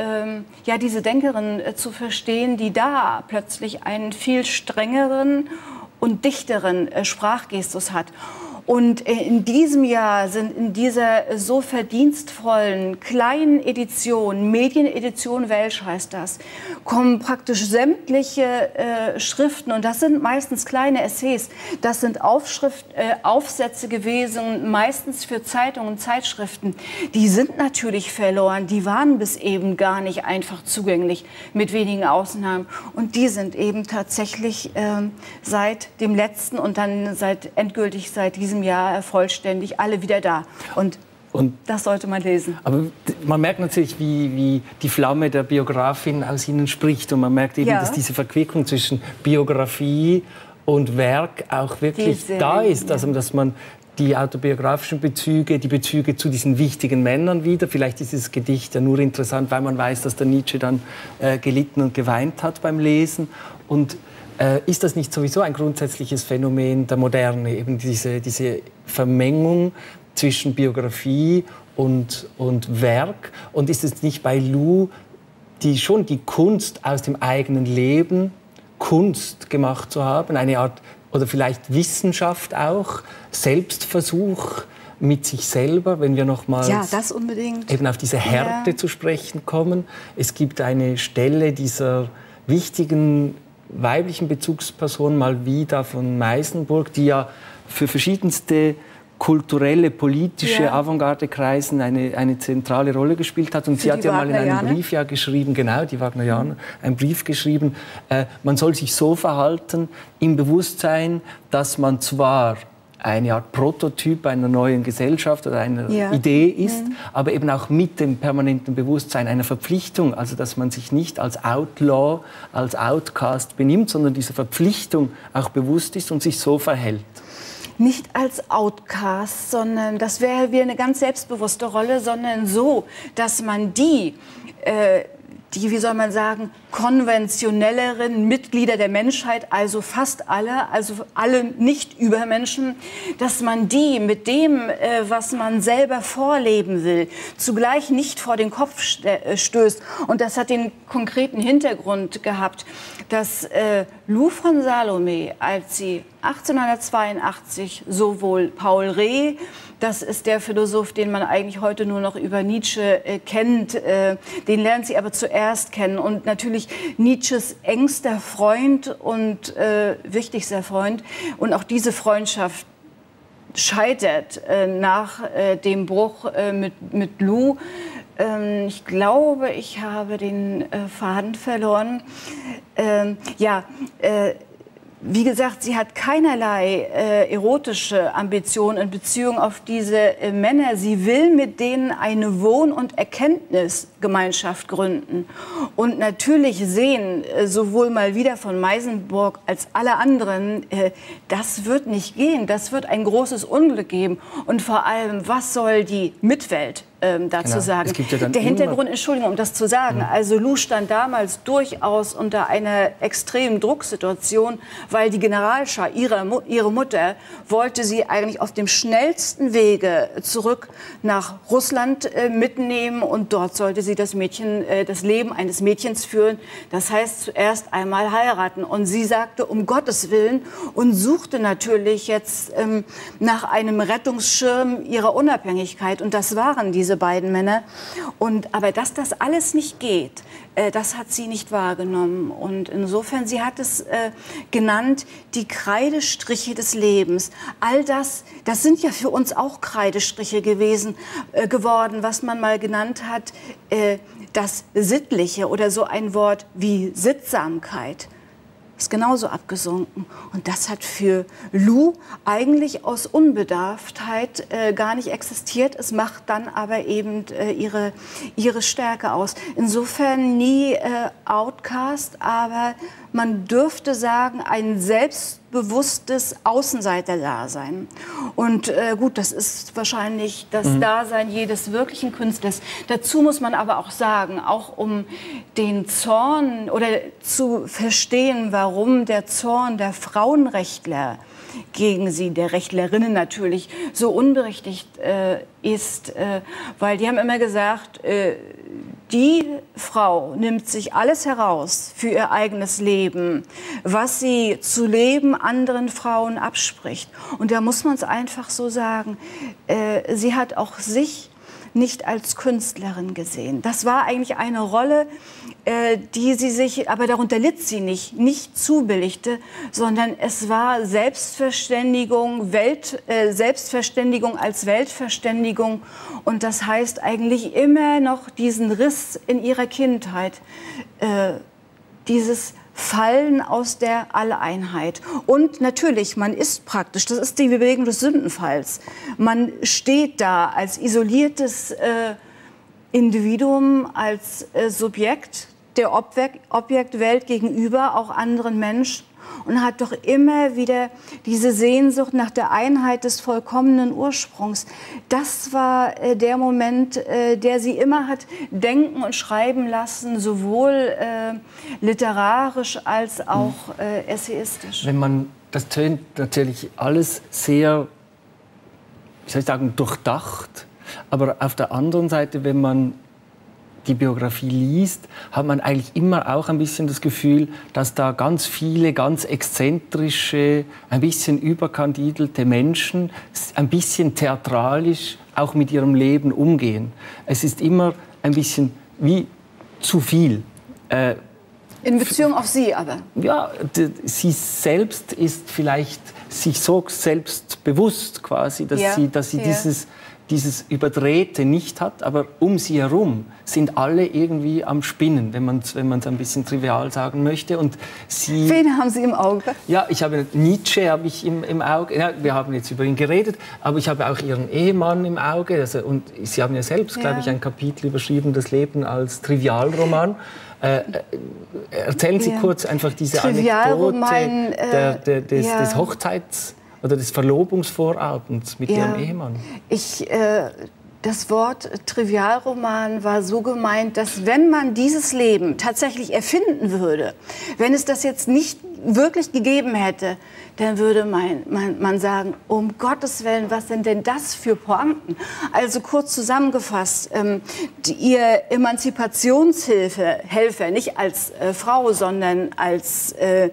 Denkerin zu verstehen, die da plötzlich einen viel strengeren und dichteren Sprachgestus hat. Und in diesem Jahr sind in dieser so verdienstvollen kleinen Edition, Medienedition Welsch heißt das, kommen praktisch sämtliche Schriften, und das sind meistens kleine Essays, das sind Aufsätze gewesen, meistens für Zeitungen und Zeitschriften. Die sind natürlich verloren, die waren bis eben gar nicht einfach zugänglich, mit wenigen Ausnahmen. Und die sind eben tatsächlich seit dem letzten und dann endgültig seit diesem Jahr vollständig alle wieder da. Und das sollte man lesen.
Aber man merkt natürlich, wie die Flamme der Biografin aus Ihnen spricht. Und man merkt eben, dass diese Verquickung zwischen Biografie und Werk auch wirklich da ist. Also, dass man die autobiografischen Bezüge, die Bezüge zu diesen wichtigen Männern wieder. Vielleicht ist dieses Gedicht ja nur interessant, weil man weiß, dass der Nietzsche dann gelitten und geweint hat beim Lesen. Und ist das nicht sowieso ein grundsätzliches Phänomen der Moderne, eben diese Vermengung zwischen Biografie und Werk? Und ist es nicht bei Lou schon die Kunst aus dem eigenen Leben, Kunst gemacht zu haben, eine Art, oder vielleicht Wissenschaft auch, Selbstversuch mit sich selber, wenn wir nochmals eben auf diese Härte zu sprechen kommen? Es gibt eine Stelle dieser wichtigen weiblichen Bezugsperson Malvida von Meisenburg, die ja für verschiedenste kulturelle, politische Avantgarde-Kreisen eine zentrale Rolle gespielt hat. Und sie hat ja mal in einem Brief geschrieben, genau, die Wagnerianer, einen Brief geschrieben, man soll sich so verhalten im Bewusstsein, dass man zwar eine Art Prototyp einer neuen Gesellschaft oder einer Idee ist, aber eben auch mit dem permanenten Bewusstsein einer Verpflichtung, also dass man sich nicht als Outlaw, als Outcast benimmt, sondern dieser Verpflichtung auch bewusst ist und sich so verhält.
Nicht als Outcast, sondern das wäre wieder eine ganz selbstbewusste Rolle, sondern so, dass man die, wie soll man sagen, konventionelleren Mitglieder der Menschheit, also fast alle, also alle Nicht-Übermenschen, dass man die mit dem, was man selber vorleben will, zugleich nicht vor den Kopf stößt. Und das hat den konkreten Hintergrund gehabt, dass Lou von Salome, als sie 1882 sowohl Paul Reh, das ist der Philosoph, den man eigentlich heute nur noch über Nietzsche kennt, den lernt sie aber zuerst kennen. Und natürlich Nietzsches engster Freund und wichtigster Freund. Und auch diese Freundschaft scheitert nach dem Bruch mit Lou. Ich glaube, ich habe den Faden verloren. Wie gesagt, sie hat keinerlei erotische Ambitionen in Beziehung auf diese Männer. Sie will mit denen eine Wohn- und Erkenntnisgemeinschaft gründen. Und natürlich sehen sowohl Malvida von Meisenburg als alle anderen, das wird nicht gehen. Das wird ein großes Unglück geben. Und vor allem, was soll die Mitwelt dazu sagen. Ja der Hintergrund, Entschuldigung, um das zu sagen, also Lou stand damals durchaus unter einer extremen Drucksituation, weil die Generalschar, ihre Mutter, wollte sie eigentlich auf dem schnellsten Wege zurück nach Russland mitnehmen und dort sollte sie das Leben eines Mädchens führen. Das heißt, zuerst einmal heiraten. Und sie sagte, um Gottes Willen, und suchte natürlich jetzt nach einem Rettungsschirm ihrer Unabhängigkeit. Und das waren diese beiden Männer. Aber dass das alles nicht geht, das hat sie nicht wahrgenommen. Und insofern, sie hat es genannt, die Kreidestriche des Lebens. All das sind ja für uns auch Kreidestriche geworden, was man mal genannt hat, das Sittliche oder so ein Wort wie Sittsamkeit. Ist genauso abgesunken. Und das hat für Lou eigentlich aus Unbedarftheit gar nicht existiert. Es macht dann aber eben ihre Stärke aus. Insofern nie Outcast, aber man dürfte sagen, ein selbstbewusstes Außenseiterdasein. Und gut, das ist wahrscheinlich das Dasein jedes wirklichen Künstlers. Dazu muss man aber auch sagen, auch um den Zorn oder zu verstehen, warum der Zorn der Frauenrechtler gegen sie, der Rechtlerinnen natürlich, so unberechtigt ist. Weil die haben immer gesagt, die Frau nimmt sich alles heraus für ihr eigenes Leben, was sie zu leben anderen Frauen abspricht. Und da muss man es einfach so sagen, sie hat auch sich nicht als Künstlerin gesehen. Das war eigentlich eine Rolle, die sie sich, aber darunter litt sie nicht zubilligte, sondern es war Selbstverständigung, Selbstverständigung als Weltverständigung. Und das heißt eigentlich immer noch diesen Riss in ihrer Kindheit, dieses Fallen aus der Alleinheit. Und natürlich, man ist praktisch, das ist die Bewegung des Sündenfalls. Man steht da als isoliertes Individuum, als Subjekt der Objektwelt gegenüber, auch anderen Menschen. Und hat doch immer wieder diese Sehnsucht nach der Einheit des vollkommenen Ursprungs. Das war der Moment, der sie immer hat denken und schreiben lassen, sowohl literarisch als auch essayistisch.
Das tönt natürlich alles sehr, wie soll ich sagen, durchdacht. Aber auf der anderen Seite, wenn man die Biografie liest, hat man eigentlich immer auch ein bisschen das Gefühl, dass da ganz viele ganz exzentrische, ein bisschen überkandidelte Menschen ein bisschen theatralisch auch mit ihrem Leben umgehen. Es ist immer ein bisschen wie zu viel.
In Beziehung auf sie aber?
Ja, sie selbst ist vielleicht sich so selbstbewusst quasi, dass sie dieses Überdrehte nicht hat, aber um sie herum sind alle irgendwie am Spinnen, wenn man es ein bisschen trivial sagen möchte. Und sie,
wen haben Sie im Auge?
Ja, ich habe Nietzsche habe ich im Auge. Ja, wir haben jetzt über ihn geredet, aber ich habe auch Ihren Ehemann im Auge. Also, und Sie haben ja selbst, glaube ich, ein Kapitel überschrieben, das Leben als Trivialroman. Erzählen Sie kurz einfach diese Anekdote des Hochzeits- oder des Verlobungsvorabends mit Ihrem Ehemann.
Das Wort Trivialroman war so gemeint, dass wenn man dieses Leben tatsächlich erfinden würde, wenn es das jetzt nicht wirklich gegeben hätte, dann würde man sagen, um Gottes Willen, was sind denn das für Pointen? Also kurz zusammengefasst, ihr Emanzipationshelfer, nicht als Frau, sondern als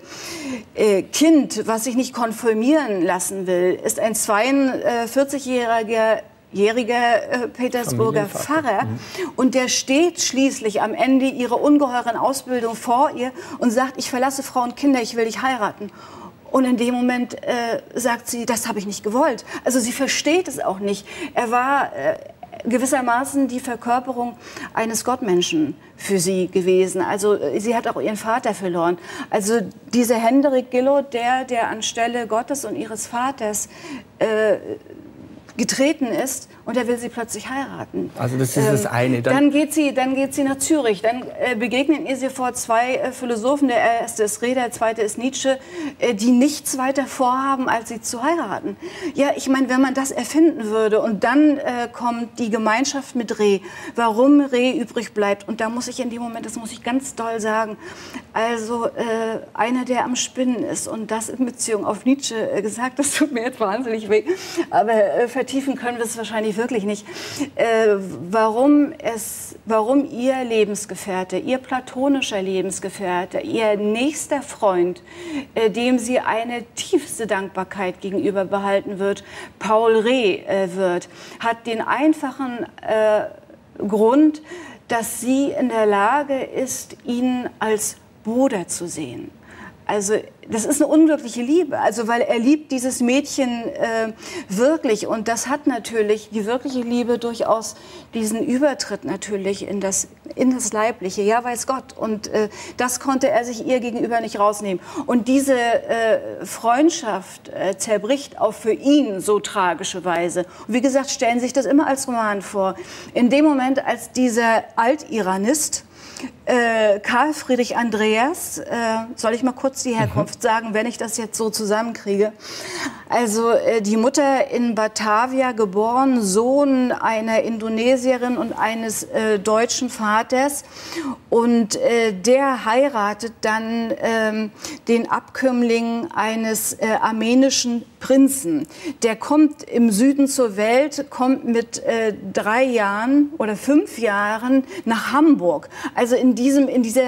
Kind, was sich nicht konfirmieren lassen will, ist ein 42-jähriger Petersburger Pfarrer. Und der steht schließlich am Ende ihrer ungeheuren Ausbildung vor ihr und sagt, ich verlasse Frau und Kinder, ich will dich heiraten. Und in dem Moment sagt sie, das habe ich nicht gewollt. Also sie versteht es auch nicht. Er war gewissermaßen die Verkörperung eines Gottmenschen für sie gewesen. Also sie hat auch ihren Vater verloren. Also dieser Hendrik Gillot, der anstelle Gottes und ihres Vaters getreten ist und er will sie plötzlich heiraten.
Also das ist das eine.
Dann geht sie nach Zürich. Dann begegnen ihr sofort zwei Philosophen. Der erste ist Reh, der zweite ist Nietzsche, die nichts weiter vorhaben, als sie zu heiraten. Ja, ich meine, wenn man das erfinden würde und dann kommt die Gemeinschaft mit Reh, warum Reh übrig bleibt. Und da muss ich in dem Moment, das muss ich ganz doll sagen, also einer, der am Spinnen ist und das in Beziehung auf Nietzsche gesagt, das tut mir jetzt wahnsinnig weh. Aber vertiefen können wir es wahrscheinlich wirklich nicht. Warum ihr Lebensgefährte, ihr platonischer Lebensgefährte, ihr nächster Freund, dem sie eine tiefste Dankbarkeit gegenüber behalten wird, Paul Reh wird, hat den einfachen Grund, dass sie in der Lage ist, ihn als Bruder zu sehen. Also das ist eine unwirkliche Liebe, also weil er liebt dieses Mädchen wirklich und das hat natürlich die wirkliche Liebe durchaus diesen Übertritt natürlich in das Leibliche, ja weiß Gott und das konnte er sich ihr gegenüber nicht rausnehmen und diese Freundschaft zerbricht auf für ihn so tragische Weise und wie gesagt, stellen sich das immer als Roman vor. In dem Moment, als dieser Altiranist Karl Friedrich Andreas, soll ich mal kurz die Herkunft sagen, wenn ich das jetzt so zusammenkriege. Also die Mutter in Batavia geboren, Sohn einer Indonesierin und eines deutschen Vaters. Und der heiratet dann den Abkömmling eines armenischen Prinzen. Der kommt im Süden zur Welt, kommt mit 3 Jahren oder 5 Jahren nach Hamburg. Also in diesem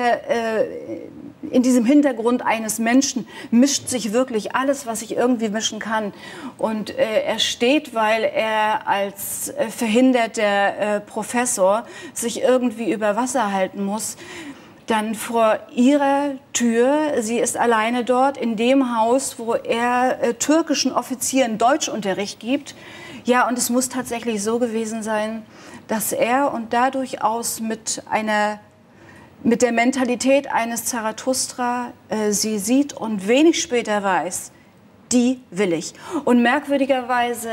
Hintergrund eines Menschen mischt sich wirklich alles, was sich irgendwie mischen kann. Und er steht, weil er als verhinderter Professor sich irgendwie über Wasser halten muss, dann vor ihrer Tür, sie ist alleine dort, in dem Haus, wo er türkischen Offizieren Deutschunterricht gibt. Ja, und es muss tatsächlich so gewesen sein, dass er und da durchaus mit der Mentalität eines Zarathustra sie sieht und wenig später weiß, die will ich. Und merkwürdigerweise,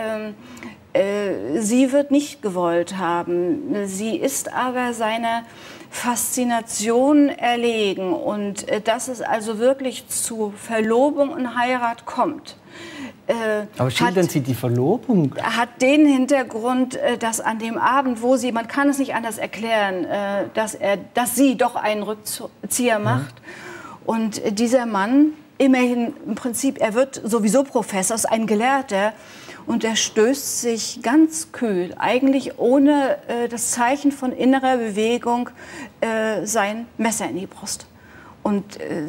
sie wird nicht gewollt haben. Sie ist aber seiner Faszination erlegen. Und dass es also wirklich zu Verlobung und Heirat kommt.
Aber schildern Sie die Verlobung?
Hat den Hintergrund, dass an dem Abend, wo sie, man kann es nicht anders erklären, dass sie doch einen Rückzieher macht. Und dieser Mann, immerhin im Prinzip, er wird sowieso Professor, ist ein Gelehrter. Und er stößt sich ganz kühl, eigentlich ohne das Zeichen von innerer Bewegung, sein Messer in die Brust. Und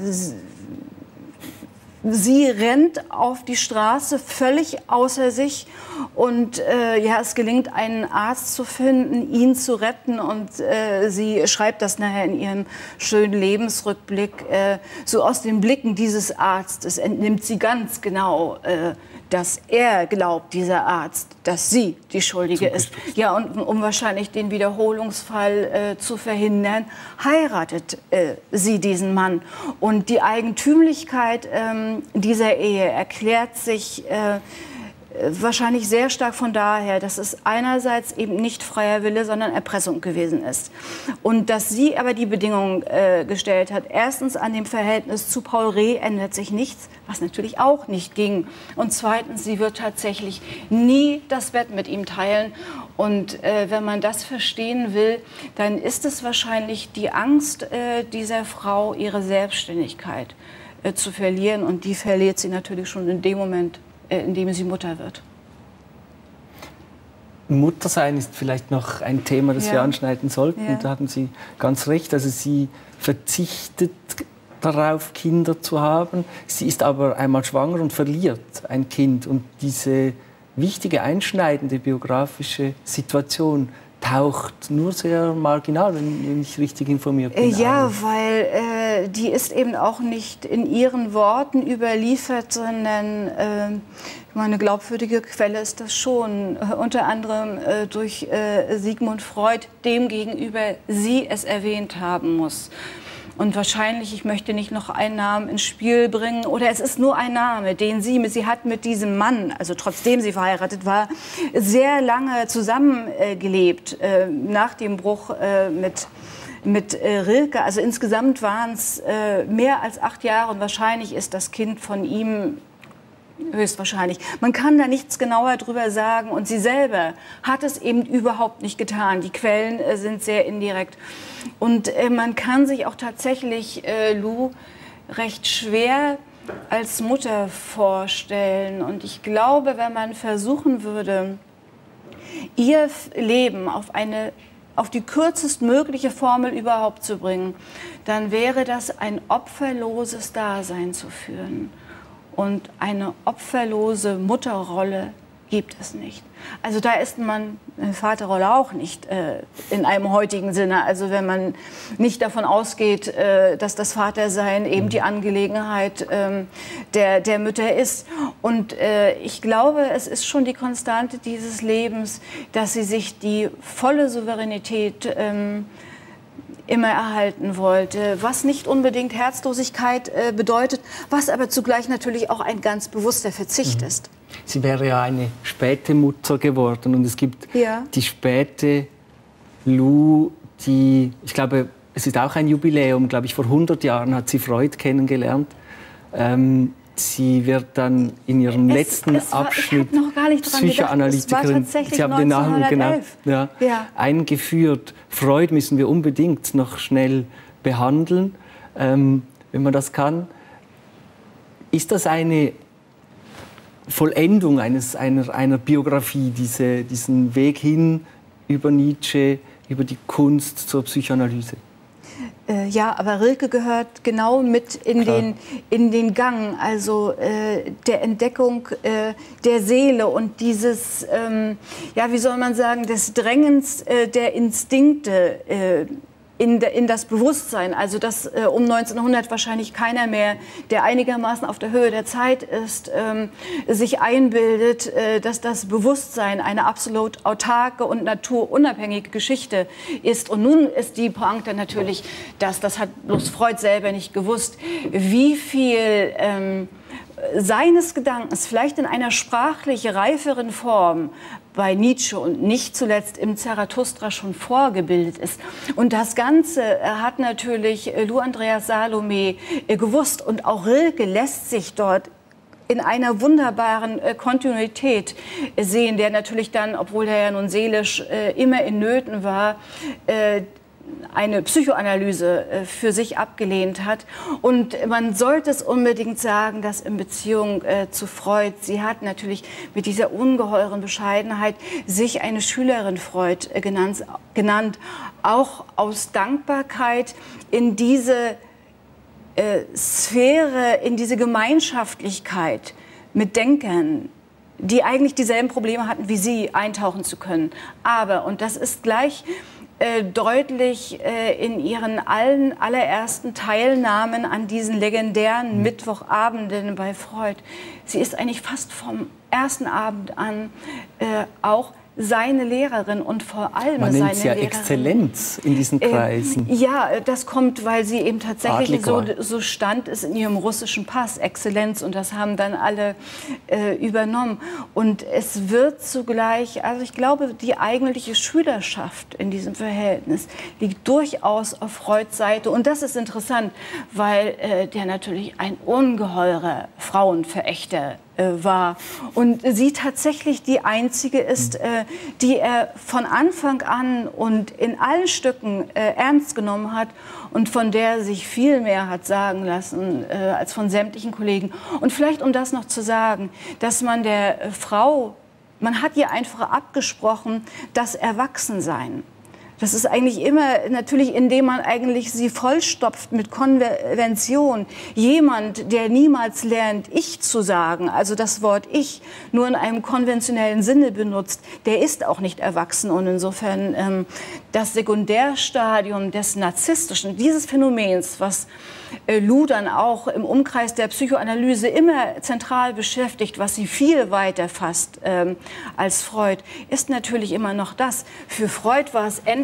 sie rennt auf die Straße, völlig außer sich. Und ja, es gelingt, einen Arzt zu finden, ihn zu retten. Und sie schreibt das nachher in ihrem schönen Lebensrückblick. So aus den Blicken dieses Arztes entnimmt sie ganz genau, dass er glaubt, dieser Arzt, dass sie die Schuldige ist. Ja, und um wahrscheinlich den Wiederholungsfall zu verhindern, heiratet sie diesen Mann. Und die Eigentümlichkeit dieser Ehe erklärt sich wahrscheinlich sehr stark von daher, dass es einerseits eben nicht freier Wille, sondern Erpressung gewesen ist. Und dass sie aber die Bedingungen gestellt hat. Erstens, an dem Verhältnis zu Paul Reh ändert sich nichts, was natürlich auch nicht ging. Und zweitens, sie wird tatsächlich nie das Bett mit ihm teilen. Und wenn man das verstehen will, dann ist es wahrscheinlich die Angst dieser Frau, ihre Selbstständigkeit zu verlieren. Und die verliert sie natürlich schon in dem Moment, in dem sie Mutter wird.
Muttersein ist vielleicht noch ein Thema, das wir anschneiden sollten.
Ja.
Da haben Sie ganz recht. Also sie verzichtet darauf, Kinder zu haben. Sie ist aber einmal schwanger und verliert ein Kind. Und diese wichtige, einschneidende biografische Situation taucht nur sehr marginal, wenn ich richtig informiert bin.
Ja, weil die ist eben auch nicht in ihren Worten überliefert, sondern eine glaubwürdige Quelle ist das schon. Unter anderem durch Sigmund Freud, dem gegenüber sie es erwähnt haben muss. Und wahrscheinlich, ich möchte nicht noch einen Namen ins Spiel bringen, oder es ist nur ein Name, den sie hat mit diesem Mann, also trotzdem sie verheiratet war, sehr lange zusammengelebt, nach dem Bruch mit Rilke. Also insgesamt waren es mehr als 8 Jahre und wahrscheinlich ist das Kind von ihm höchstwahrscheinlich. Man kann da nichts genauer drüber sagen und sie selber hat es eben überhaupt nicht getan. Die Quellen sind sehr indirekt. Und man kann sich auch tatsächlich Lou recht schwer als Mutter vorstellen. Und ich glaube, wenn man versuchen würde, ihr Leben auf die kürzestmögliche Formel überhaupt zu bringen, dann wäre das ein opferloses Dasein zu führen. Und eine opferlose Mutterrolle gibt es nicht. Also da ist man, Vaterrolle auch nicht in einem heutigen Sinne. Also wenn man nicht davon ausgeht, dass das Vatersein eben die Angelegenheit der Mütter ist. Und ich glaube, es ist schon die Konstante dieses Lebens, dass sie sich die volle Souveränität immer erhalten wollte, was nicht unbedingt Herzlosigkeit bedeutet, was aber zugleich natürlich auch ein ganz bewusster Verzicht ist.
Sie wäre ja eine späte Mutter geworden und es gibt die späte Lou, die, ich glaube, es ist auch ein Jubiläum, glaube ich, vor 100 Jahren hat sie Freud kennengelernt. Sie wird dann in ihrem letzten Abschnitt Psychoanalytikerin. Sie haben den Namen genannt, eingeführt. Freud müssen wir unbedingt noch schnell behandeln, wenn man das kann. Ist das eine Vollendung einer Biografie, diesen Weg hin über Nietzsche, über die Kunst zur Psychoanalyse?
Ja, aber Rilke gehört genau mit in den Gang, also der Entdeckung der Seele und dieses, ja, wie soll man sagen, des Drängens der Instinkte in das Bewusstsein. Also dass um 1900 wahrscheinlich keiner mehr, der einigermaßen auf der Höhe der Zeit ist, sich einbildet, dass das Bewusstsein eine absolut autarke und naturunabhängige Geschichte ist. Und nun ist die Pointe natürlich, das hat bloß Freud selber nicht gewusst, wie viel seines Gedankens, vielleicht in einer sprachlich reiferen Form, bei Nietzsche und nicht zuletzt im Zarathustra schon vorgebildet ist. Und das Ganze hat natürlich Lou Andreas Salome gewusst. Und auch Rilke lässt sich dort in einer wunderbaren Kontinuität sehen, der natürlich dann, obwohl er ja nun seelisch immer in Nöten war, eine Psychoanalyse für sich abgelehnt hat. Und man sollte es unbedingt sagen, dass in Beziehung zu Freud, sie hat natürlich mit dieser ungeheuren Bescheidenheit sich eine Schülerin Freud genannt, auch aus Dankbarkeit in diese Sphäre, in diese Gemeinschaftlichkeit mit Denkern, die eigentlich dieselben Probleme hatten wie sie, eintauchen zu können. Aber, und das ist gleich deutlich in ihren allerersten Teilnahmen an diesen legendären Mittwochabenden bei Freud. Sie ist eigentlich fast vom ersten Abend an auch seine Lehrerin und vor allem
Man
seine
nennt es ja
Lehrerin.
Exzellenz in diesen Kreisen.
Ja, das kommt, weil sie eben tatsächlich so stand es in ihrem russischen Pass, Exzellenz, und das haben dann alle übernommen. Und es wird zugleich, also ich glaube, die eigentliche Schülerschaft in diesem Verhältnis liegt durchaus auf Freuds Seite. Und das ist interessant, weil der natürlich ein ungeheurer Frauenverächter war. Und sie tatsächlich die einzige ist, die er von Anfang an und in allen Stücken ernst genommen hat und von der er sich viel mehr hat sagen lassen als von sämtlichen Kollegen. Und vielleicht, um das noch zu sagen, dass man der Frau, man hat ihr einfach abgesprochen, das Erwachsensein. Das ist eigentlich immer natürlich, indem man eigentlich sie vollstopft mit Konvention. Jemand, der niemals lernt, ich zu sagen, also das Wort ich nur in einem konventionellen Sinne benutzt, der ist auch nicht erwachsen. Und insofern das Sekundärstadium des Narzisstischen, dieses Phänomens, was Lou dann auch im Umkreis der Psychoanalyse immer zentral beschäftigt, was sie viel weiter fasst als Freud, ist natürlich immer noch das. Für Freud war es entweder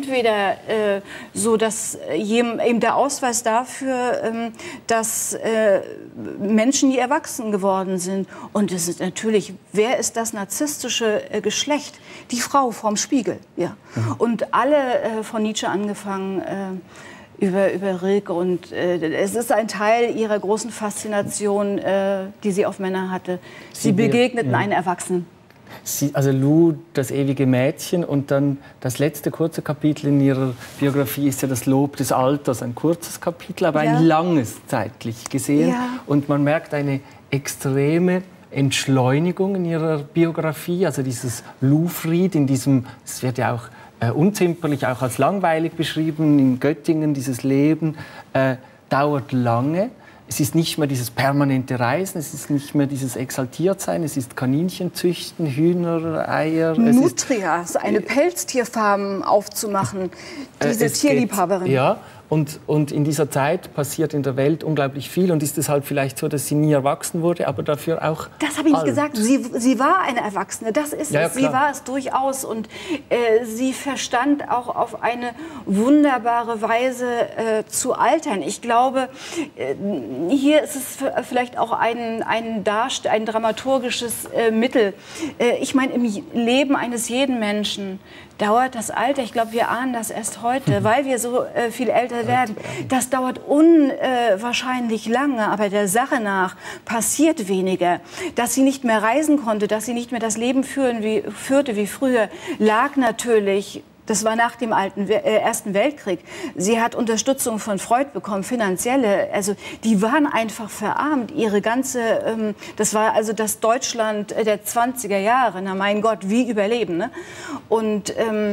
entweder so, dass eben der Ausweis dafür, dass Menschen nie erwachsen geworden sind. Und es ist natürlich, wer ist das narzisstische Geschlecht? Die Frau vorm Spiegel, ja. Und alle von Nietzsche angefangen, über Rilke, und es ist ein Teil ihrer großen Faszination, die sie auf Männer hatte. Sie begegneten einen Erwachsenen.
Also Lou, das ewige Mädchen, und dann das letzte kurze Kapitel in ihrer Biografie ist ja das Lob des Alters, ein kurzes Kapitel, aber ein langes zeitlich gesehen. Ja. Und man merkt eine extreme Entschleunigung in ihrer Biografie, also dieses Lou-Fried in diesem, es wird ja auch unzimperlich, auch als langweilig beschrieben, in Göttingen, dieses Leben dauert lange. Es ist nicht mehr dieses permanente Reisen, es ist nicht mehr dieses Exaltiertsein, es ist Kaninchen züchten, Hühner, Eier.
Nutrias, eine Pelztierfarm aufzumachen, diese Tierliebhaberin.
Ja, und in dieser Zeit passiert in der Welt unglaublich viel, und ist es halt vielleicht so, dass sie nie erwachsen wurde, aber dafür auch
Das habe ich nicht gesagt. Sie war eine Erwachsene, das ist
ja,
es. Sie war es durchaus, und sie verstand auch auf eine wunderbare Weise zu altern. Ich glaube, hier ist es vielleicht auch ein dramaturgisches Mittel. Ich meine, im Leben eines jeden Menschen dauert das Alter, ich glaube, wir ahnen das erst heute, weil wir so viel älter werden. Das dauert unwahrscheinlich lange, aber der Sache nach passiert weniger. Dass sie nicht mehr reisen konnte, dass sie nicht mehr das Leben führte wie früher, lag natürlich. Das war nach dem Ersten Weltkrieg. Sie hat Unterstützung von Freud bekommen, finanzielle. Also die waren einfach verarmt. Ihre ganze, das war also das Deutschland der 20er Jahre. Na mein Gott, wie überleben, ne? Und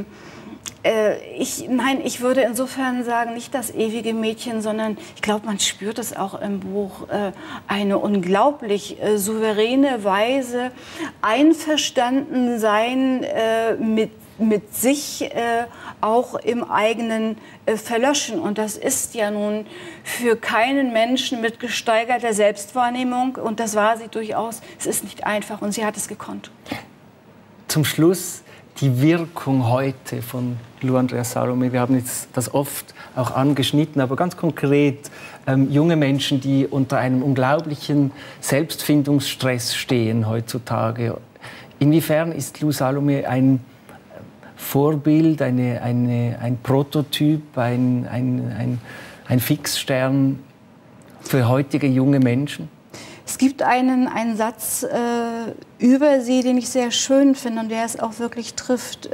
ich würde insofern sagen, nicht das ewige Mädchen, sondern ich glaube, man spürt es auch im Buch, eine unglaublich souveräne Weise, einverstanden sein mit sich, auch im eigenen Verlöschen. Und das ist ja nun für keinen Menschen mit gesteigerter Selbstwahrnehmung, und das war sie durchaus, es ist nicht einfach, und sie hat es gekonnt.
Zum Schluss die Wirkung heute von Lou Andrea Salome. Wir haben jetzt das oft auch angeschnitten, aber ganz konkret junge Menschen, die unter einem unglaublichen Selbstfindungsstress stehen heutzutage. Inwiefern ist Lou Salome ein Vorbild, ein Prototyp, ein Fixstern für heutige junge Menschen?
Es gibt einen Satz über sie, den ich sehr schön finde und der es auch wirklich trifft,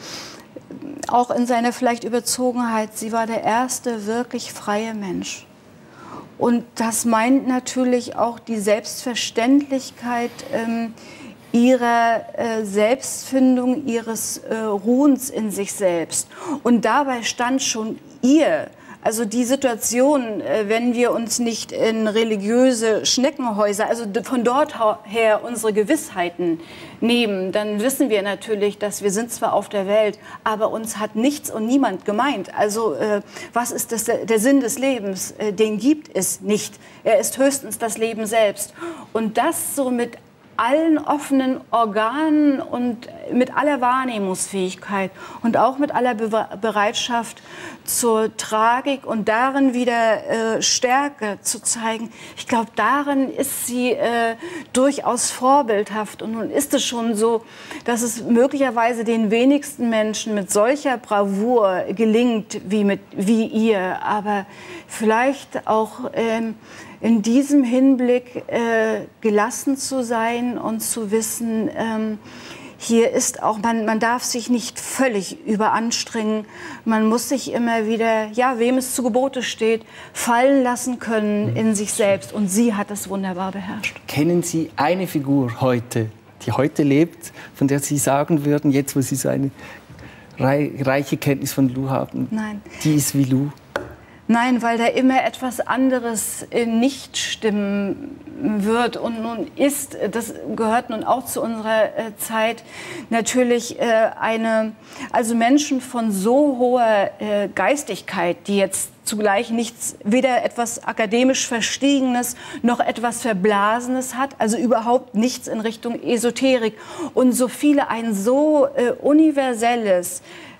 auch in seiner vielleicht Überzogenheit. Sie war der erste wirklich freie Mensch. Und das meint natürlich auch die Selbstverständlichkeit ihrer Selbstfindung, ihres Ruhens in sich selbst. Und dabei stand schon ihr, also die Situation, wenn wir uns nicht in religiöse Schneckenhäuser, also von dort her unsere Gewissheiten nehmen, dann wissen wir natürlich, dass wir sind zwar auf der Welt, aber uns hat nichts und niemand gemeint. Also was ist der Sinn des Lebens? Den gibt es nicht. Er ist höchstens das Leben selbst. Und das so mit allen offenen Organen und mit aller Wahrnehmungsfähigkeit und auch mit aller Bereitschaft zur Tragik und darin wieder Stärke zu zeigen. Ich glaube, darin ist sie durchaus vorbildhaft. Und nun ist es schon so, dass es möglicherweise den wenigsten Menschen mit solcher Bravour gelingt wie ihr. Aber vielleicht auch in diesem Hinblick gelassen zu sein und zu wissen, hier ist auch, man darf sich nicht völlig überanstrengen. Man muss sich immer wieder, ja, wem es zu Gebote steht, fallen lassen können in sich selbst. Und sie hat das wunderbar beherrscht.
Kennen Sie eine Figur heute, die heute lebt, von der Sie sagen würden, jetzt wo Sie so eine reiche Kenntnis von Lou haben,
nein,
die ist wie Lou?
Nein, weil da immer etwas anderes nicht stimmen wird. Und nun ist, das gehört nun auch zu unserer Zeit, natürlich also Menschen von so hoher Geistigkeit, die jetzt zugleich weder etwas akademisch Verstiegenes noch etwas Verblasenes hat, also überhaupt nichts in Richtung Esoterik. Und so viele ein so universelles,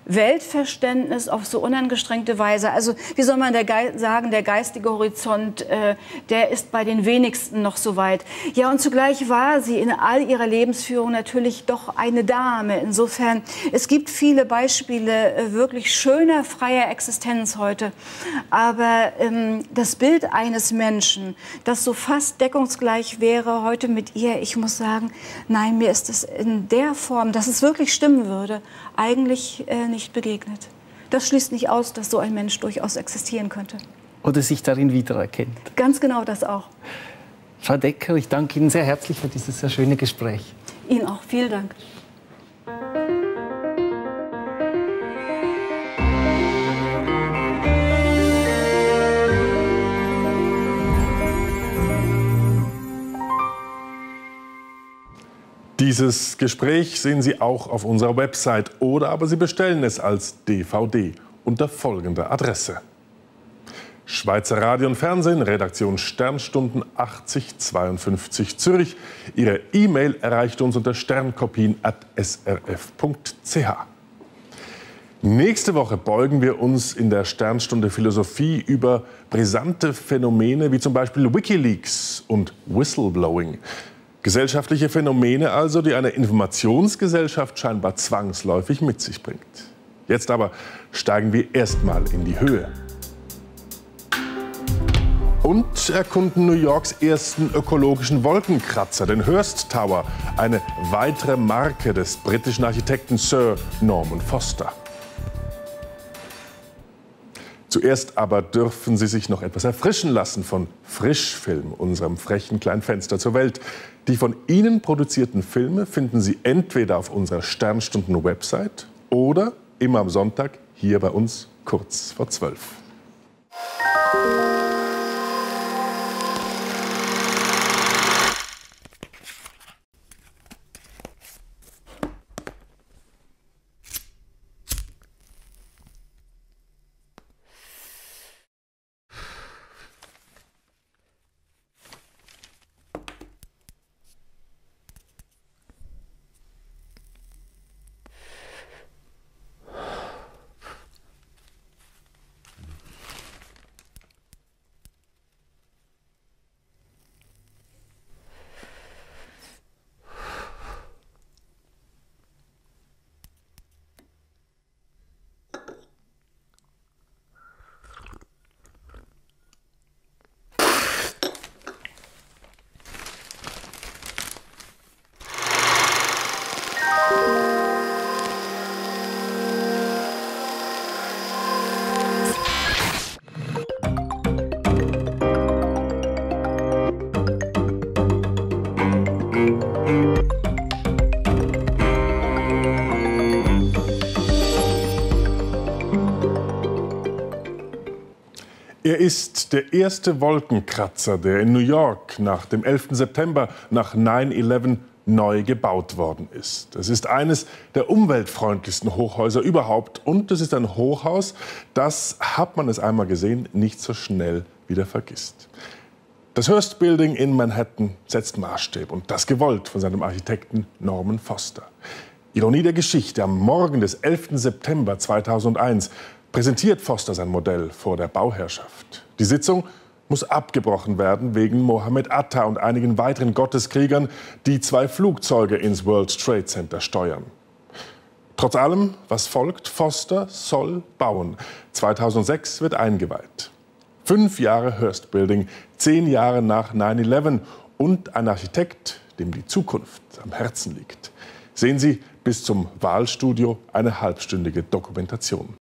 Weltverständnis auf so unangestrengte Weise. Also wie soll man sagen, der geistige Horizont, der ist bei den wenigsten noch so weit. Ja, und zugleich war sie in all ihrer Lebensführung natürlich doch eine Dame. Insofern, es gibt viele Beispiele wirklich schöner, freier Existenz heute. Aber das Bild eines Menschen, das so fast deckungsgleich wäre heute mit ihr, ich muss sagen, nein, mir ist es in der Form, dass es wirklich stimmen würde, eigentlich nicht begegnet. Das schließt nicht aus, dass so ein Mensch durchaus existieren könnte.
Oder sich darin wiedererkennt.
Ganz genau das auch.
Frau Decker, ich danke Ihnen sehr herzlich für dieses sehr schöne Gespräch.
Ihnen auch. Vielen Dank.
Dieses Gespräch sehen Sie auch auf unserer Website oder aber Sie bestellen es als DVD unter folgender Adresse: Schweizer Radio und Fernsehen, Redaktion Sternstunden 8052 Zürich. Ihre E-Mail erreicht uns unter sternkopien@srf.ch. Nächste Woche beugen wir uns in der Sternstunde Philosophie über brisante Phänomene wie zum Beispiel WikiLeaks und Whistleblowing. Gesellschaftliche Phänomene also, die eine Informationsgesellschaft scheinbar zwangsläufig mit sich bringt. Jetzt aber steigen wir erstmal in die Höhe und erkunden New Yorks ersten ökologischen Wolkenkratzer, den Hearst Tower, eine weitere Marke des britischen Architekten Sir Norman Foster. Zuerst aber dürfen Sie sich noch etwas erfrischen lassen von Frischfilm, unserem frechen kleinen Fenster zur Welt. Die von Ihnen produzierten Filme finden Sie entweder auf unserer Sternstunden-Website oder immer am Sonntag hier bei uns kurz vor 12. Er ist der erste Wolkenkratzer, der in New York nach dem 11. September, nach 9/11 neu gebaut worden ist. Es ist eines der umweltfreundlichsten Hochhäuser überhaupt und es ist ein Hochhaus, das, hat man es einmal gesehen, nicht so schnell wieder vergisst. Das Hearst Building in Manhattan setzt Maßstäbe und das gewollt von seinem Architekten Norman Foster. Ironie der Geschichte: Am Morgen des 11. September 2001 präsentiert Foster sein Modell vor der Bauherrschaft. Die Sitzung muss abgebrochen werden wegen Mohammed Atta und einigen weiteren Gotteskriegern, die 2 Flugzeuge ins World Trade Center steuern. Trotz allem, was folgt: Foster soll bauen. 2006 wird eingeweiht. 5 Jahre Hearst Building, 10 Jahre nach 9/11 und ein Architekt, dem die Zukunft am Herzen liegt. Sehen Sie bis zum Wahlstudio eine halbstündige Dokumentation.